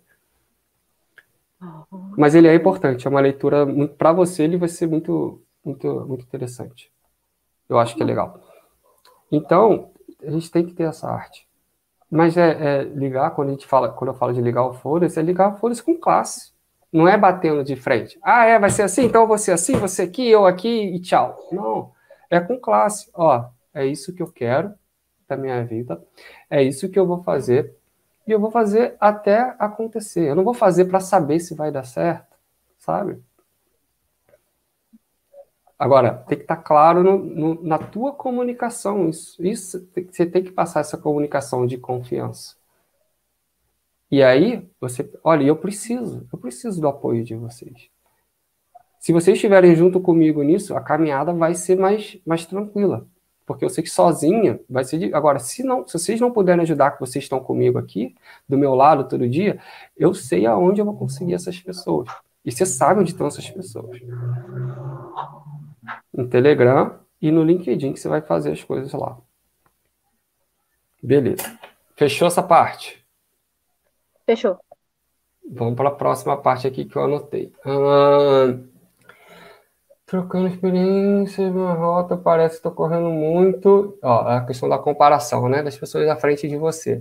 Mas ele é importante, é uma leitura para você, ele vai ser muito, muito, muito interessante. Eu acho que é legal. Então, a gente tem que ter essa arte. Mas ligar, quando eu falo de ligar o foda-se, é ligar o foda-se com classe. Não é batendo de frente. Ah, vai ser assim? Então eu vou ser assim, você aqui, eu aqui e tchau. Não. É com classe. Ó, é isso que eu quero da minha vida. É isso que eu vou fazer. E eu vou fazer até acontecer. Eu não vou fazer para saber se vai dar certo, sabe? Agora, tem que estar claro na tua comunicação. Isso você tem que passar essa comunicação de confiança. E aí, olha, eu preciso do apoio de vocês. Se vocês estiverem junto comigo nisso, a caminhada vai ser mais tranquila. Porque eu sei que sozinha vai ser. Agora, se vocês não puderem ajudar, que vocês estão comigo aqui, do meu lado todo dia, eu sei aonde eu vou conseguir essas pessoas. E você sabe onde estão essas pessoas. No Telegram e no LinkedIn, que você vai fazer as coisas lá. Beleza. Fechou essa parte? Fechou. Vamos para a próxima parte aqui que eu anotei. Trocando experiência, minha rota parece que estou correndo muito. Ó, a questão da comparação, né? Das pessoas à frente de você.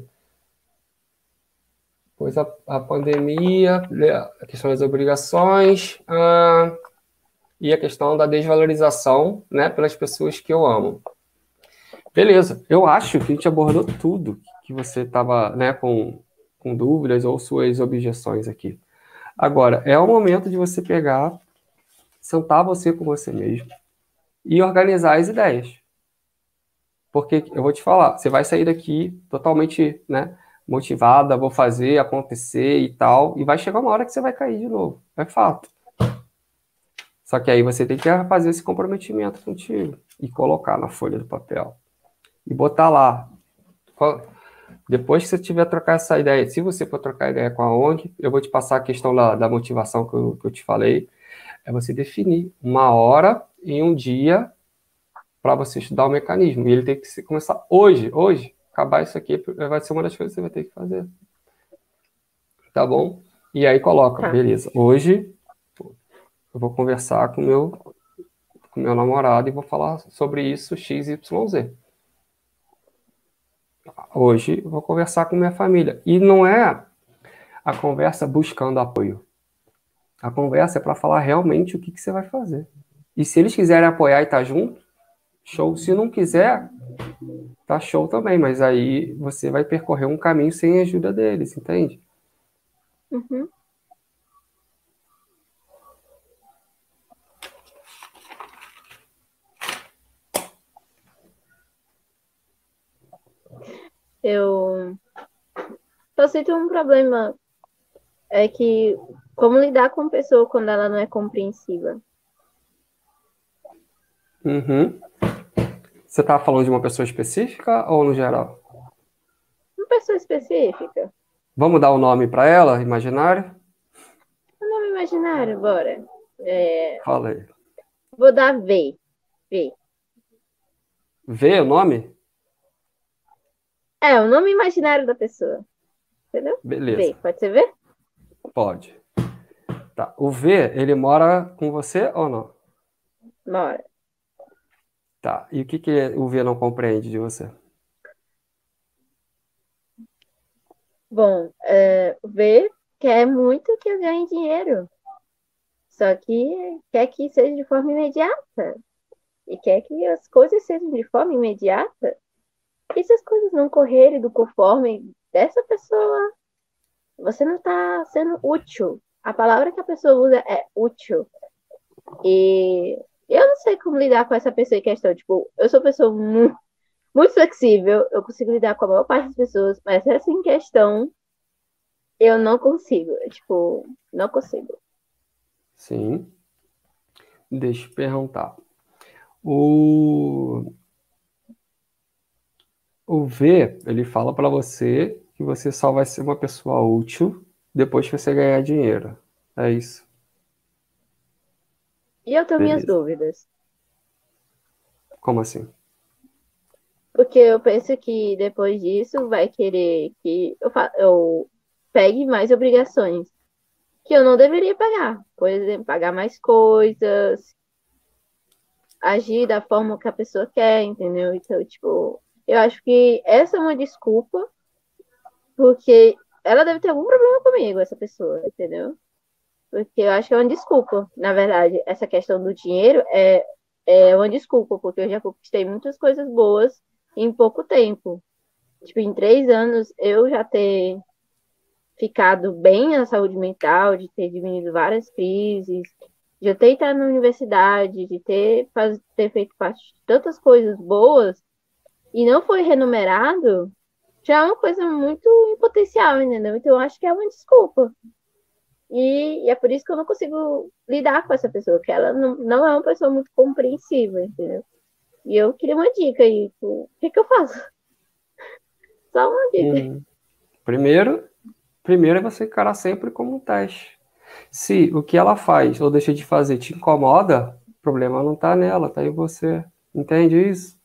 Depois a pandemia, a questão das obrigações, e a questão da desvalorização, né? Pelas pessoas que eu amo. Beleza, eu acho que a gente abordou tudo que você estava, né, com dúvidas ou suas objeções aqui. Agora, é o momento de você pegar, sentar você com você mesmo e organizar as ideias. Porque eu vou te falar, você vai sair daqui totalmente, né, motivada, vou fazer acontecer e tal, e vai chegar uma hora que você vai cair de novo. É fato. Só que aí você tem que fazer esse comprometimento contigo e colocar na folha do papel. E botar lá. Depois que você tiver trocar essa ideia, se você for trocar ideia com a ONG, eu vou te passar a questão da motivação que eu te falei. É você definir uma hora e um dia para você estudar o mecanismo. E ele tem que começar hoje. Acabar isso aqui vai ser uma das coisas que você vai ter que fazer. Tá bom? E aí coloca, Tá. beleza. Hoje eu vou conversar com o meu com meu namorado e vou falar sobre isso X, Y, Z. Hoje eu vou conversar com minha família. E não é a conversa buscando apoio. A conversa é para falar realmente o que você vai fazer. E se eles quiserem apoiar e estar junto, show. Se não quiser, tá show também. Mas aí você vai percorrer um caminho sem a ajuda deles, entende? Uhum. Eu só sinto um problema, é que como lidar com a pessoa quando ela não é compreensiva. Uhum. Você tá falando de uma pessoa específica ou no geral? Uma pessoa específica. Vamos dar o nome para ela, imaginário? Um nome imaginário, bora. É, Falei. vou dar V. V. V o nome? É, o nome imaginário da pessoa. Entendeu? V. Beleza, Pode ser V? pode. Tá. O V, ele mora com você ou não? Bora. Tá. E o que o V não compreende de você? Bom, o V quer muito que eu ganhe dinheiro. Só que quer que seja de forma imediata. E quer que as coisas sejam de forma imediata. E se as coisas não correrem do conforme dessa pessoa, você não está sendo útil. A palavra que a pessoa usa é útil. E eu não sei como lidar com essa pessoa em questão. Tipo, eu sou uma pessoa muito flexível, eu consigo lidar com a maior parte das pessoas, mas essa em questão eu não consigo. Tipo, não consigo. Sim. Deixa eu perguntar. O, o V, ele fala para você que você só vai ser uma pessoa útil depois que você ganhar dinheiro. É isso. E eu tenho minhas Beleza. dúvidas. Como assim? Porque eu penso que depois disso vai querer que eu pegue mais obrigações que eu não deveria pagar. Por exemplo, pagar mais coisas, agir da forma que a pessoa quer, entendeu? Então, tipo, eu acho que essa é uma desculpa, porque ela deve ter algum problema comigo, essa pessoa, entendeu? Porque eu acho que é uma desculpa, na verdade. Essa questão do dinheiro é uma desculpa, porque eu já conquistei muitas coisas boas em pouco tempo. Tipo, em 3 anos eu já ter ficado bem na saúde mental, de ter diminuído várias crises, de eu ter entrado na universidade, de ter feito parte de tantas coisas boas e não foi remunerado, já é uma coisa muito em potencial, entendeu? Então eu acho que é uma desculpa. E é por isso que eu não consigo lidar com essa pessoa, que ela não é uma pessoa muito compreensiva, entendeu? E eu queria uma dica aí, tipo, o que que eu faço? Só uma dica. Uhum. Primeiro é você encarar sempre como um teste. Se o que ela faz ou deixa de fazer te incomoda, o problema não está nela, está em você. Entende isso?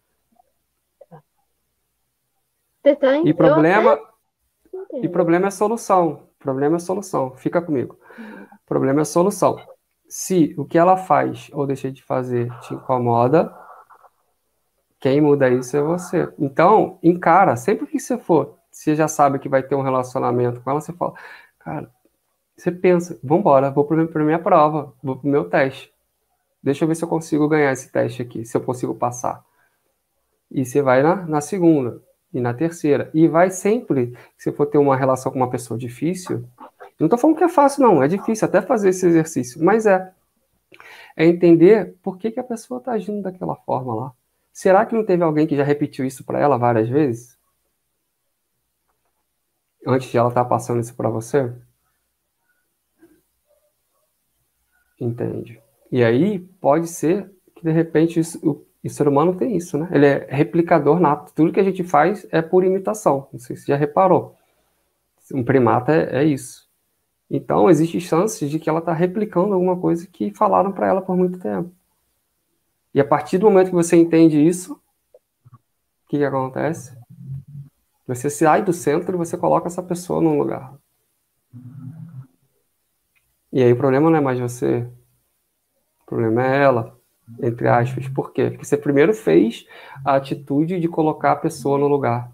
E Eu até problema, e entendo. problema é solução. Problema é solução. Fica comigo. Problema é solução. Se o que ela faz ou deixa de fazer te incomoda, quem muda isso é você. Então, encara, sempre que você for, você já sabe que vai ter um relacionamento com ela, você fala, cara, você pensa, vambora, vou para minha prova, vou pro meu teste. Deixa eu ver se eu consigo ganhar esse teste aqui, se eu consigo passar. E você vai na segunda e na terceira. E vai sempre, se você for ter uma relação com uma pessoa difícil, não tô falando que é fácil, não, é difícil até fazer esse exercício, mas é entender por que a pessoa tá agindo daquela forma lá. Será que não teve alguém que já repetiu isso para ela várias vezes? Antes de ela estar passando isso para você? Entende? E aí pode ser que de repente o ser humano tem isso, né? Ele é replicador nato. Tudo que a gente faz é por imitação. Não sei se você já reparou. Um primata é isso. Então existe chances de que ela está replicando alguma coisa que falaram para ela por muito tempo. E a partir do momento que você entende isso, o que acontece? Você sai do centro e você coloca essa pessoa num lugar. E aí o problema não é mais você, o problema é ela. entre aspas. Por quê? Porque você primeiro fez a atitude de colocar a pessoa no lugar.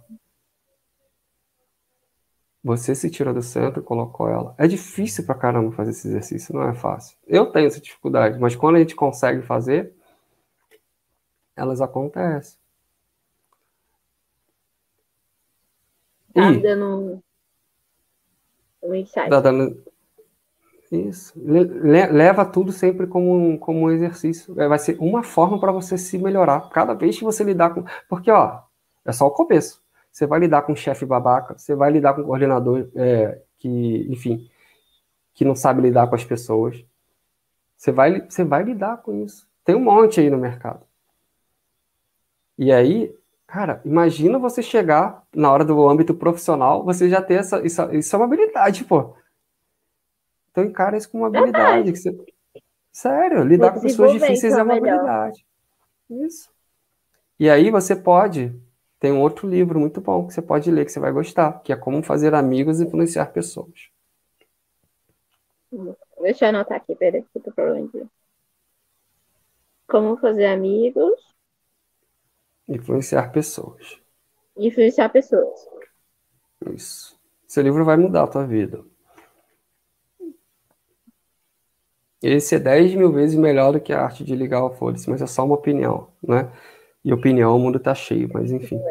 Você se tirou do centro e colocou ela. É difícil pra caramba fazer esse exercício, não é fácil. Eu tenho essa dificuldade, mas quando a gente consegue fazer, elas acontecem. Tá me E, dando um insight. tá dando, isso, leva tudo sempre como um exercício. Vai ser uma forma para você se melhorar. Cada vez que você lidar com. Porque, ó, é só o começo. Você vai lidar com um chefe babaca, você vai lidar com um coordenador que, enfim, que não sabe lidar com as pessoas. Você vai lidar com isso. Tem um monte aí no mercado. E aí, cara, imagina você chegar na hora do âmbito profissional, você já ter isso é uma habilidade, pô. Então encara isso como uma habilidade. Verdade. Que você, sério, Vou lidar com pessoas desenvolver difíceis é então uma melhor. habilidade. Isso. E aí você pode. Tem um outro livro muito bom que você pode ler, que você vai gostar, que é Como Fazer Amigos e Influenciar Pessoas. Deixa eu anotar aqui, peraí, que eu tô problema aqui. Como fazer amigos Influenciar pessoas. e influenciar pessoas. Isso. Esse livro vai mudar a tua vida. Esse é 10 mil vezes melhor do que a arte de ligar o foda-se, mas é só uma opinião, né? E opinião, o mundo tá cheio, mas enfim.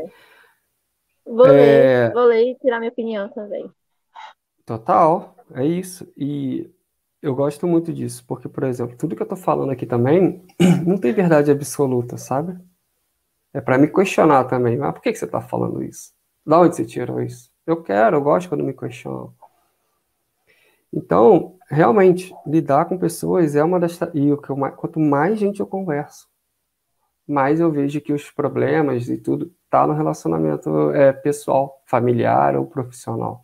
Vou ler e tirar minha opinião também. Total, é isso. E eu gosto muito disso, porque, por exemplo, tudo que eu tô falando aqui também não tem verdade absoluta, sabe? É para me questionar também. Mas por que você tá falando isso? Da onde você tirou isso? Eu gosto quando me questionam. Então, realmente, lidar com pessoas é uma das. E quanto mais gente eu converso, mais eu vejo que os problemas e tudo tá no relacionamento pessoal, familiar ou profissional.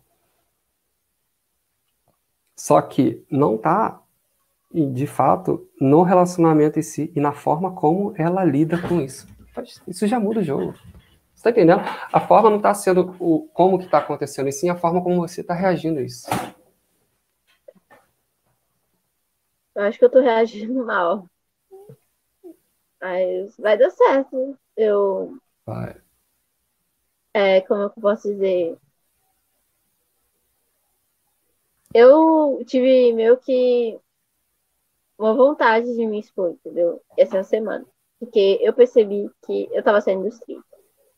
Só que não tá, de fato, no relacionamento em si e na forma como ela lida com isso. Isso já muda o jogo. Você tá entendendo? A forma não tá sendo como que tá acontecendo, e sim a forma como você tá reagindo a isso. Eu acho que eu tô reagindo mal. Mas vai dar certo. Vai. Como eu posso dizer? Eu tive meio que uma vontade de me expor, entendeu? Essa semana. Porque eu percebi que eu tava saindo dos 30.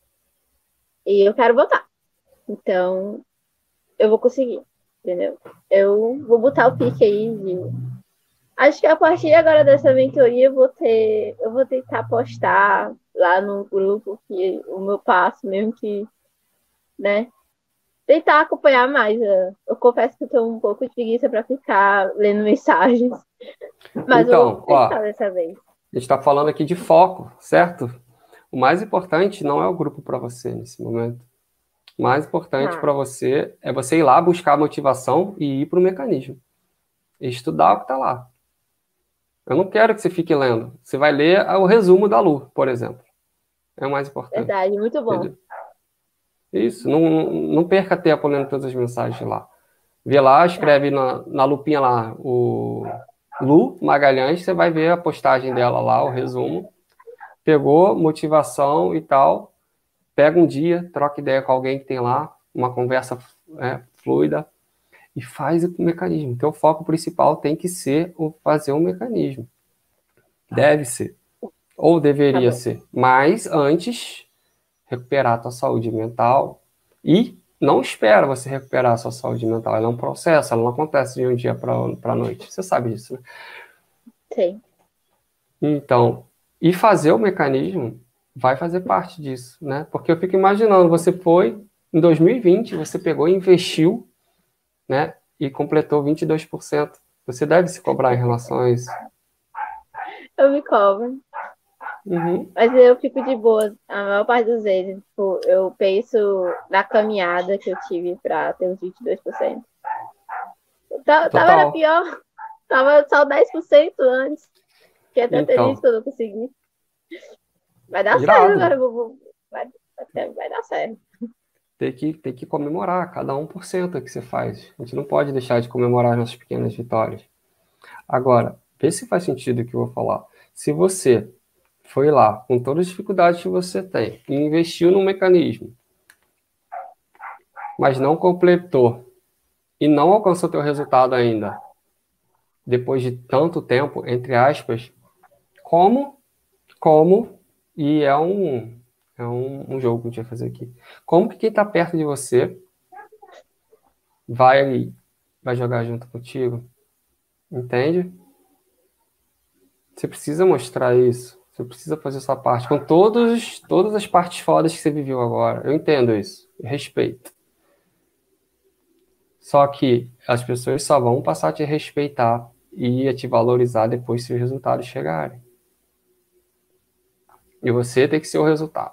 E eu quero voltar. Então, eu vou conseguir, entendeu? Eu vou botar o pique aí de. Acho que a partir agora dessa mentoria eu vou tentar postar lá no grupo que o meu passo, mesmo que, né? Tentar acompanhar mais. Eu confesso que eu tô um pouco de preguiça para ficar lendo mensagens, mas eu vou Então, ó, tentar a dessa vez. gente está falando aqui de foco, certo? O mais importante não é o grupo para você nesse momento. O mais importante Tá, para você é você ir lá buscar a motivação e ir para o mecanismo. E estudar o que está lá. Eu não quero que você fique lendo. Você vai ler o resumo da Lu, por exemplo. É o mais importante. verdade, muito bom. Entendeu? Isso, não perca tempo lendo todas as mensagens lá. Vê lá, Tá. escreve na lupinha lá o Lu Magalhães, você vai ver a postagem dela lá, o resumo. Pegou motivação e tal, pega um dia, troca ideia com alguém que tem lá, uma conversa fluida e faz o mecanismo. Então, o foco principal tem que ser fazer um mecanismo. Deve ser, ou Tá deveria bom. ser. Mas antes, recuperar a tua saúde mental e não espera você recuperar a sua saúde mental. Ela é um processo, ela não acontece de um dia para a noite. Você sabe disso, né? Sei. Então, e fazer o mecanismo vai fazer parte disso, né? Porque eu fico imaginando, você foi em 2020, você pegou e investiu, né? E completou 22%. Você deve se cobrar em relação a isso. Eu me cobro. Uhum. Mas eu fico de boa a maior parte das vezes. Tipo, eu penso na caminhada que eu tive pra ter uns 22%. Tava era Total. pior. Tava só 10% antes. Fiquei até feliz Então, quando eu consegui. Vai dar certo irado. agora. Vai dar certo. Tem que comemorar cada 1% que você faz. A gente não pode deixar de comemorar as nossas pequenas vitórias. Agora, vê se faz sentido o que eu vou falar. Se você foi lá, com todas as dificuldades que você tem, e investiu num mecanismo, mas não completou e não alcançou teu resultado ainda, depois de tanto tempo, entre aspas, como, e é um jogo que a gente vai fazer aqui, como que quem está perto de você vai jogar junto contigo? Entende? Você precisa mostrar isso. Você precisa fazer essa parte. Com todas as partes fodas que você viveu agora. Eu entendo isso. Eu respeito. Só que as pessoas só vão passar a te respeitar e a te valorizar depois se os resultados chegarem. E você tem que ser o resultado.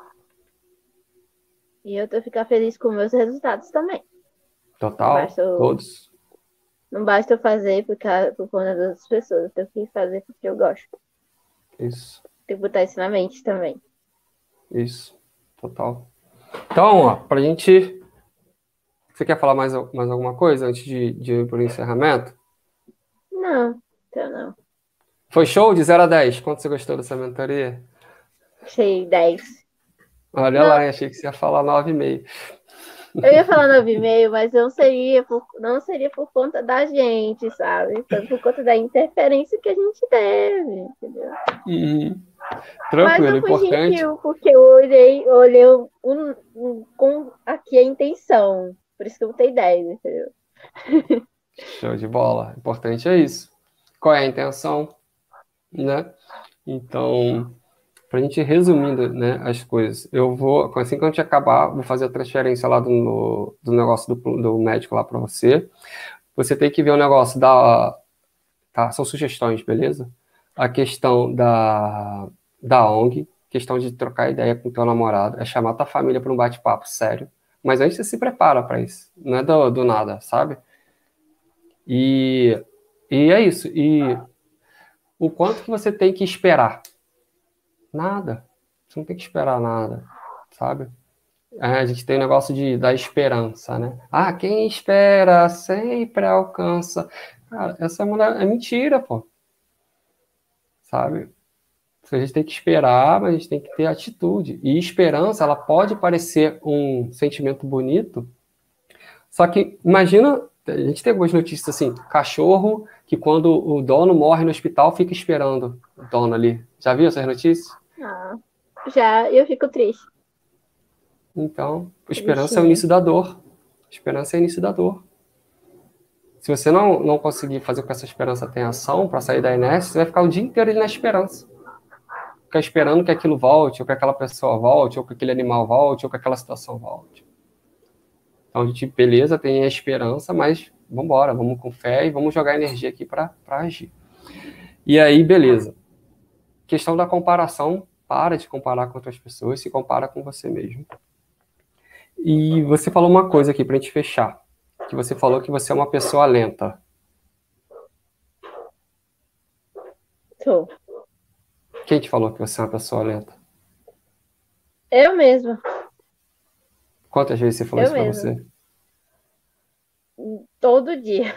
E eu tô ficar feliz com meus resultados também. Não Total? basta eu, Todos. não basta eu fazer por conta das outras pessoas. Eu tenho que fazer porque eu gosto. Isso. Tem que botar isso na mente também. Isso. Total. Então, ó, pra gente. Você quer falar mais alguma coisa antes de ir pro encerramento? Não, então não. Foi show de 0 a 10. Quanto você gostou dessa mentoria? Achei 10. Olha Não, lá, achei que você ia falar 9,5. eu ia falar 9,5, mas não seria por conta da gente, sabe? Foi por conta da interferência que a gente teve, entendeu? Uhum. Mas Tranquilo, eu fui importante. gentil, porque eu olhei com aqui a intenção. Por isso que eu botei 10, entendeu? Show de bola. Importante é isso. Qual é a intenção, né? Então, para a gente ir resumindo, né, as coisas, eu vou, assim que a gente acabar, vou fazer a transferência lá do negócio do médico lá para você. Você tem que ver o negócio tá, são sugestões, beleza? A questão da ONG, questão de trocar ideia com o teu namorado, é chamar tua família para um bate-papo sério. Mas antes você se prepara para isso, não é do nada, sabe? E, e é isso. E o quanto que você tem que esperar? Nada. Você não tem que esperar nada, sabe? A gente tem o negócio da esperança, né? Ah, quem espera sempre alcança. Cara, essa é mentira, pô. Sabe? A gente tem que esperar, mas a gente tem que ter atitude. E esperança, ela pode parecer um sentimento bonito, só que imagina, a gente tem algumas notícias assim, cachorro que quando o dono morre no hospital fica esperando o dono ali. Já viu essas notícias? Ah, já eu fico triste. Então, esperança é o Bichinho. início da dor. Esperança é o início da dor. Se você não conseguir fazer com que essa esperança tenha ação para sair da inércia, você vai ficar o dia inteiro ali na esperança. Ficar esperando que aquilo volte, ou que aquela pessoa volte, ou que aquele animal volte, ou que aquela situação volte. Então, a gente, beleza, tem a esperança, mas vamos embora, vamos com fé e vamos jogar energia aqui para agir. E aí, beleza. Questão da comparação, para de comparar com outras pessoas, se compara com você mesmo. E você falou uma coisa aqui para a gente fechar, que você falou que você é uma pessoa lenta. Tô. Quem te falou que você é uma pessoa lenta? Eu mesma. Quantas vezes você falou Eu isso para mesma. você? Todo dia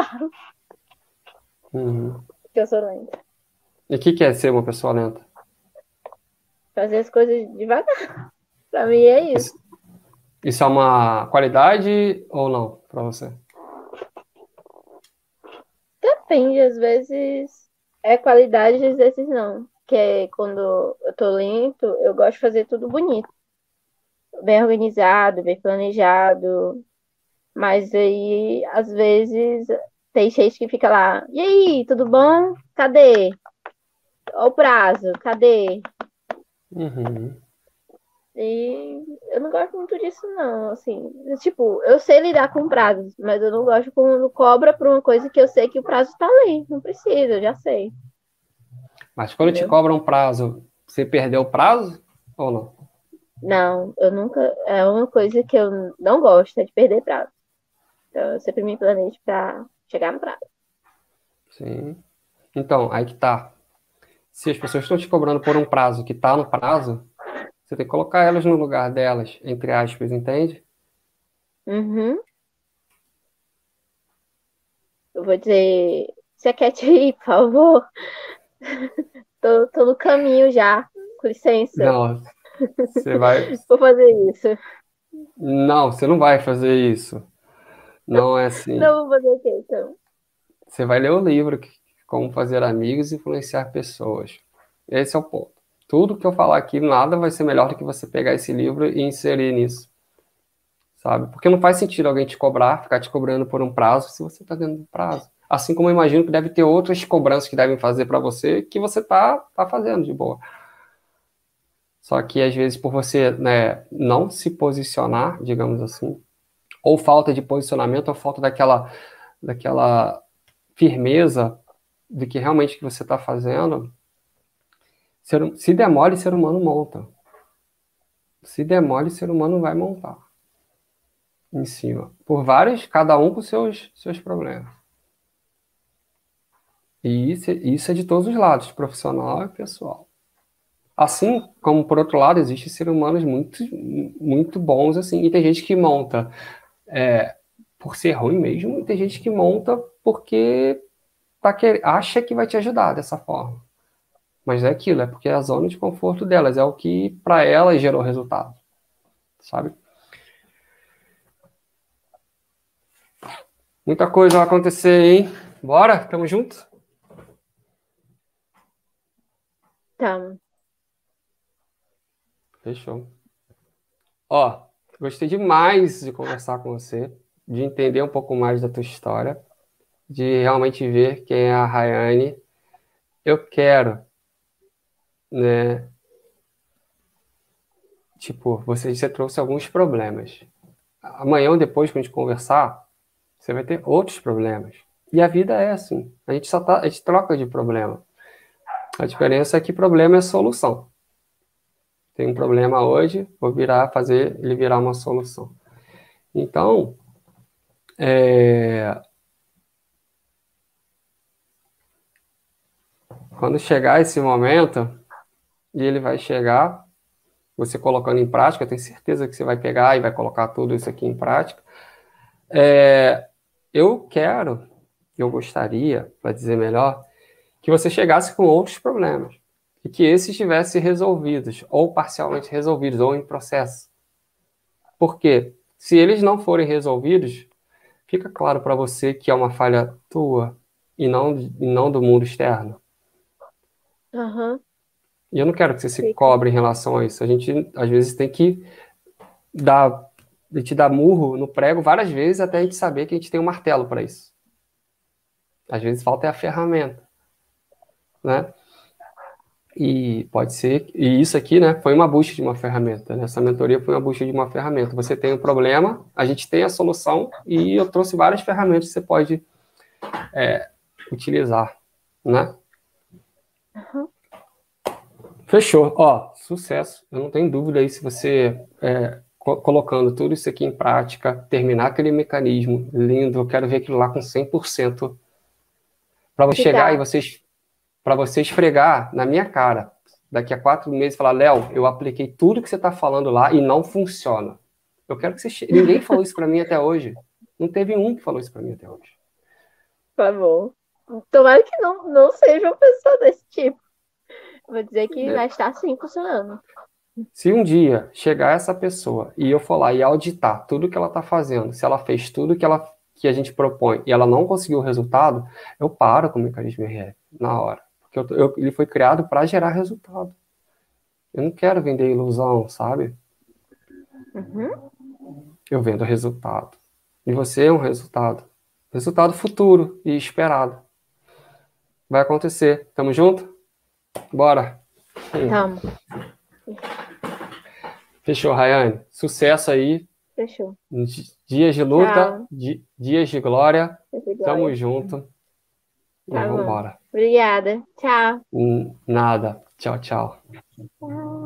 Uhum. que eu sou lenta. E o que é ser uma pessoa lenta? Fazer as coisas devagar. Pra mim é isso. Isso, isso é uma qualidade ou não para você? Depende, às vezes é qualidade, às vezes não. Que é quando eu tô lento, eu gosto de fazer tudo bonito. Bem organizado, bem planejado. Mas aí, às vezes, tem gente que fica lá. E aí, tudo bom? Cadê? Olha o prazo, cadê? Uhum. E eu não gosto muito disso, não. Assim, tipo, eu sei lidar com prazos, mas eu não gosto quando cobra por uma coisa que eu sei que o prazo tá ali. Não precisa, eu já sei. Mas quando te Entendeu? cobra um prazo, você perdeu o prazo ou não? Não, eu nunca. É uma coisa que eu não gosto, é de perder prazo. Então, eu sempre me planejo pra chegar no prazo. Sim. Então, aí que tá. Se as pessoas estão te cobrando por um prazo que tá no prazo, você tem que colocar elas no lugar delas, entre aspas, entende? Uhum. Eu vou dizer, você quer te ir, por favor? Tô no caminho já. Com licença. Não, você vai. Vou fazer isso. Não, você não vai fazer isso. Não é assim. Não vou fazer o quê, então? Você vai ler o livro Como Fazer Amigos e Influenciar Pessoas. Esse é o ponto. Tudo que eu falar aqui, nada vai ser melhor do que você pegar esse livro e inserir nisso, sabe? Porque não faz sentido alguém te cobrar, ficar te cobrando por um prazo, se você está dentro do prazo. Assim como eu imagino que deve ter outras cobranças que devem fazer para você, que você tá fazendo de boa. Só que às vezes por você, né, não se posicionar, digamos assim, ou falta de posicionamento, ou falta daquela firmeza de que realmente que você está fazendo, se demole, ser humano monta. Se demole, ser humano vai montar em cima. Por vários, cada um com seus problemas. E isso é de todos os lados, profissional e pessoal. Assim como, por outro lado, existem seres humanos muito, muito bons, assim, e tem gente que monta por ser ruim mesmo, e tem gente que monta porque acha que vai te ajudar dessa forma. Mas é aquilo, é porque é a zona de conforto delas, é o que para elas gerou resultado, sabe? Muita coisa vai acontecer, hein? Bora? Tamo junto? Tá. Fechou. Ó, gostei demais de conversar com você, de entender um pouco mais da tua história, de realmente ver quem é a Rayane. Eu quero, né? Tipo, você trouxe alguns problemas. Amanhã ou depois, quando a gente conversar, você vai ter outros problemas. E a vida é assim. A gente troca de problema. A diferença é que problema é solução. Tem um problema hoje, vou fazer ele virar uma solução. Então, quando chegar esse momento, e ele vai chegar, você colocando em prática, eu tenho certeza que você vai pegar e vai colocar tudo isso aqui em prática. Eu gostaria, para dizer melhor, que você chegasse com outros problemas e que esses estivessem resolvidos, ou parcialmente resolvidos, ou em processo. Porque se eles não forem resolvidos, fica claro para você que é uma falha tua e não do mundo externo. Aham. E eu não quero que você se Fica. cobre em relação a isso. A gente, às vezes, tem que dar, te dar murro no prego várias vezes até a gente saber que a gente tem um martelo para isso. Às vezes falta é a ferramenta, né? E pode ser, e isso aqui, né, foi uma busca de uma ferramenta, né? Essa mentoria foi uma busca de uma ferramenta. Você tem um problema, a gente tem a solução e eu trouxe várias ferramentas que você pode utilizar, né? Aham. Fechou. Ó, sucesso. Eu não tenho dúvida aí se você colocando tudo isso aqui em prática, terminar aquele mecanismo lindo, eu quero ver aquilo lá com 100%, para você chegar e Ficar. para você esfregar na minha cara, daqui a 4 meses, falar, Léo, eu apliquei tudo que você está falando lá e não funciona. Eu quero que você... Ninguém falou isso para mim até hoje. Não teve um que falou isso para mim até hoje. Por favor. Tomara que não seja uma pessoa desse tipo. Vou dizer que vai estar sim funcionando. Se um dia chegar essa pessoa e eu for lá e auditar tudo que ela está fazendo, se ela fez tudo que a gente propõe e ela não conseguiu o resultado, eu paro com o mecanismo RF na hora. Porque ele foi criado para gerar resultado. Eu não quero vender ilusão, sabe? Uhum. Eu vendo resultado. E você é um resultado. Resultado futuro e esperado. Vai acontecer. Tamo junto? Bora. Tamo. Fechou, Rayane. Sucesso aí. Fechou. Dias de luta, Tchau. dias de glória. Tamo Glória. junto. E Tá bom. vambora. Obrigada. Tchau. Nada. Tchau, tchau. Tchau.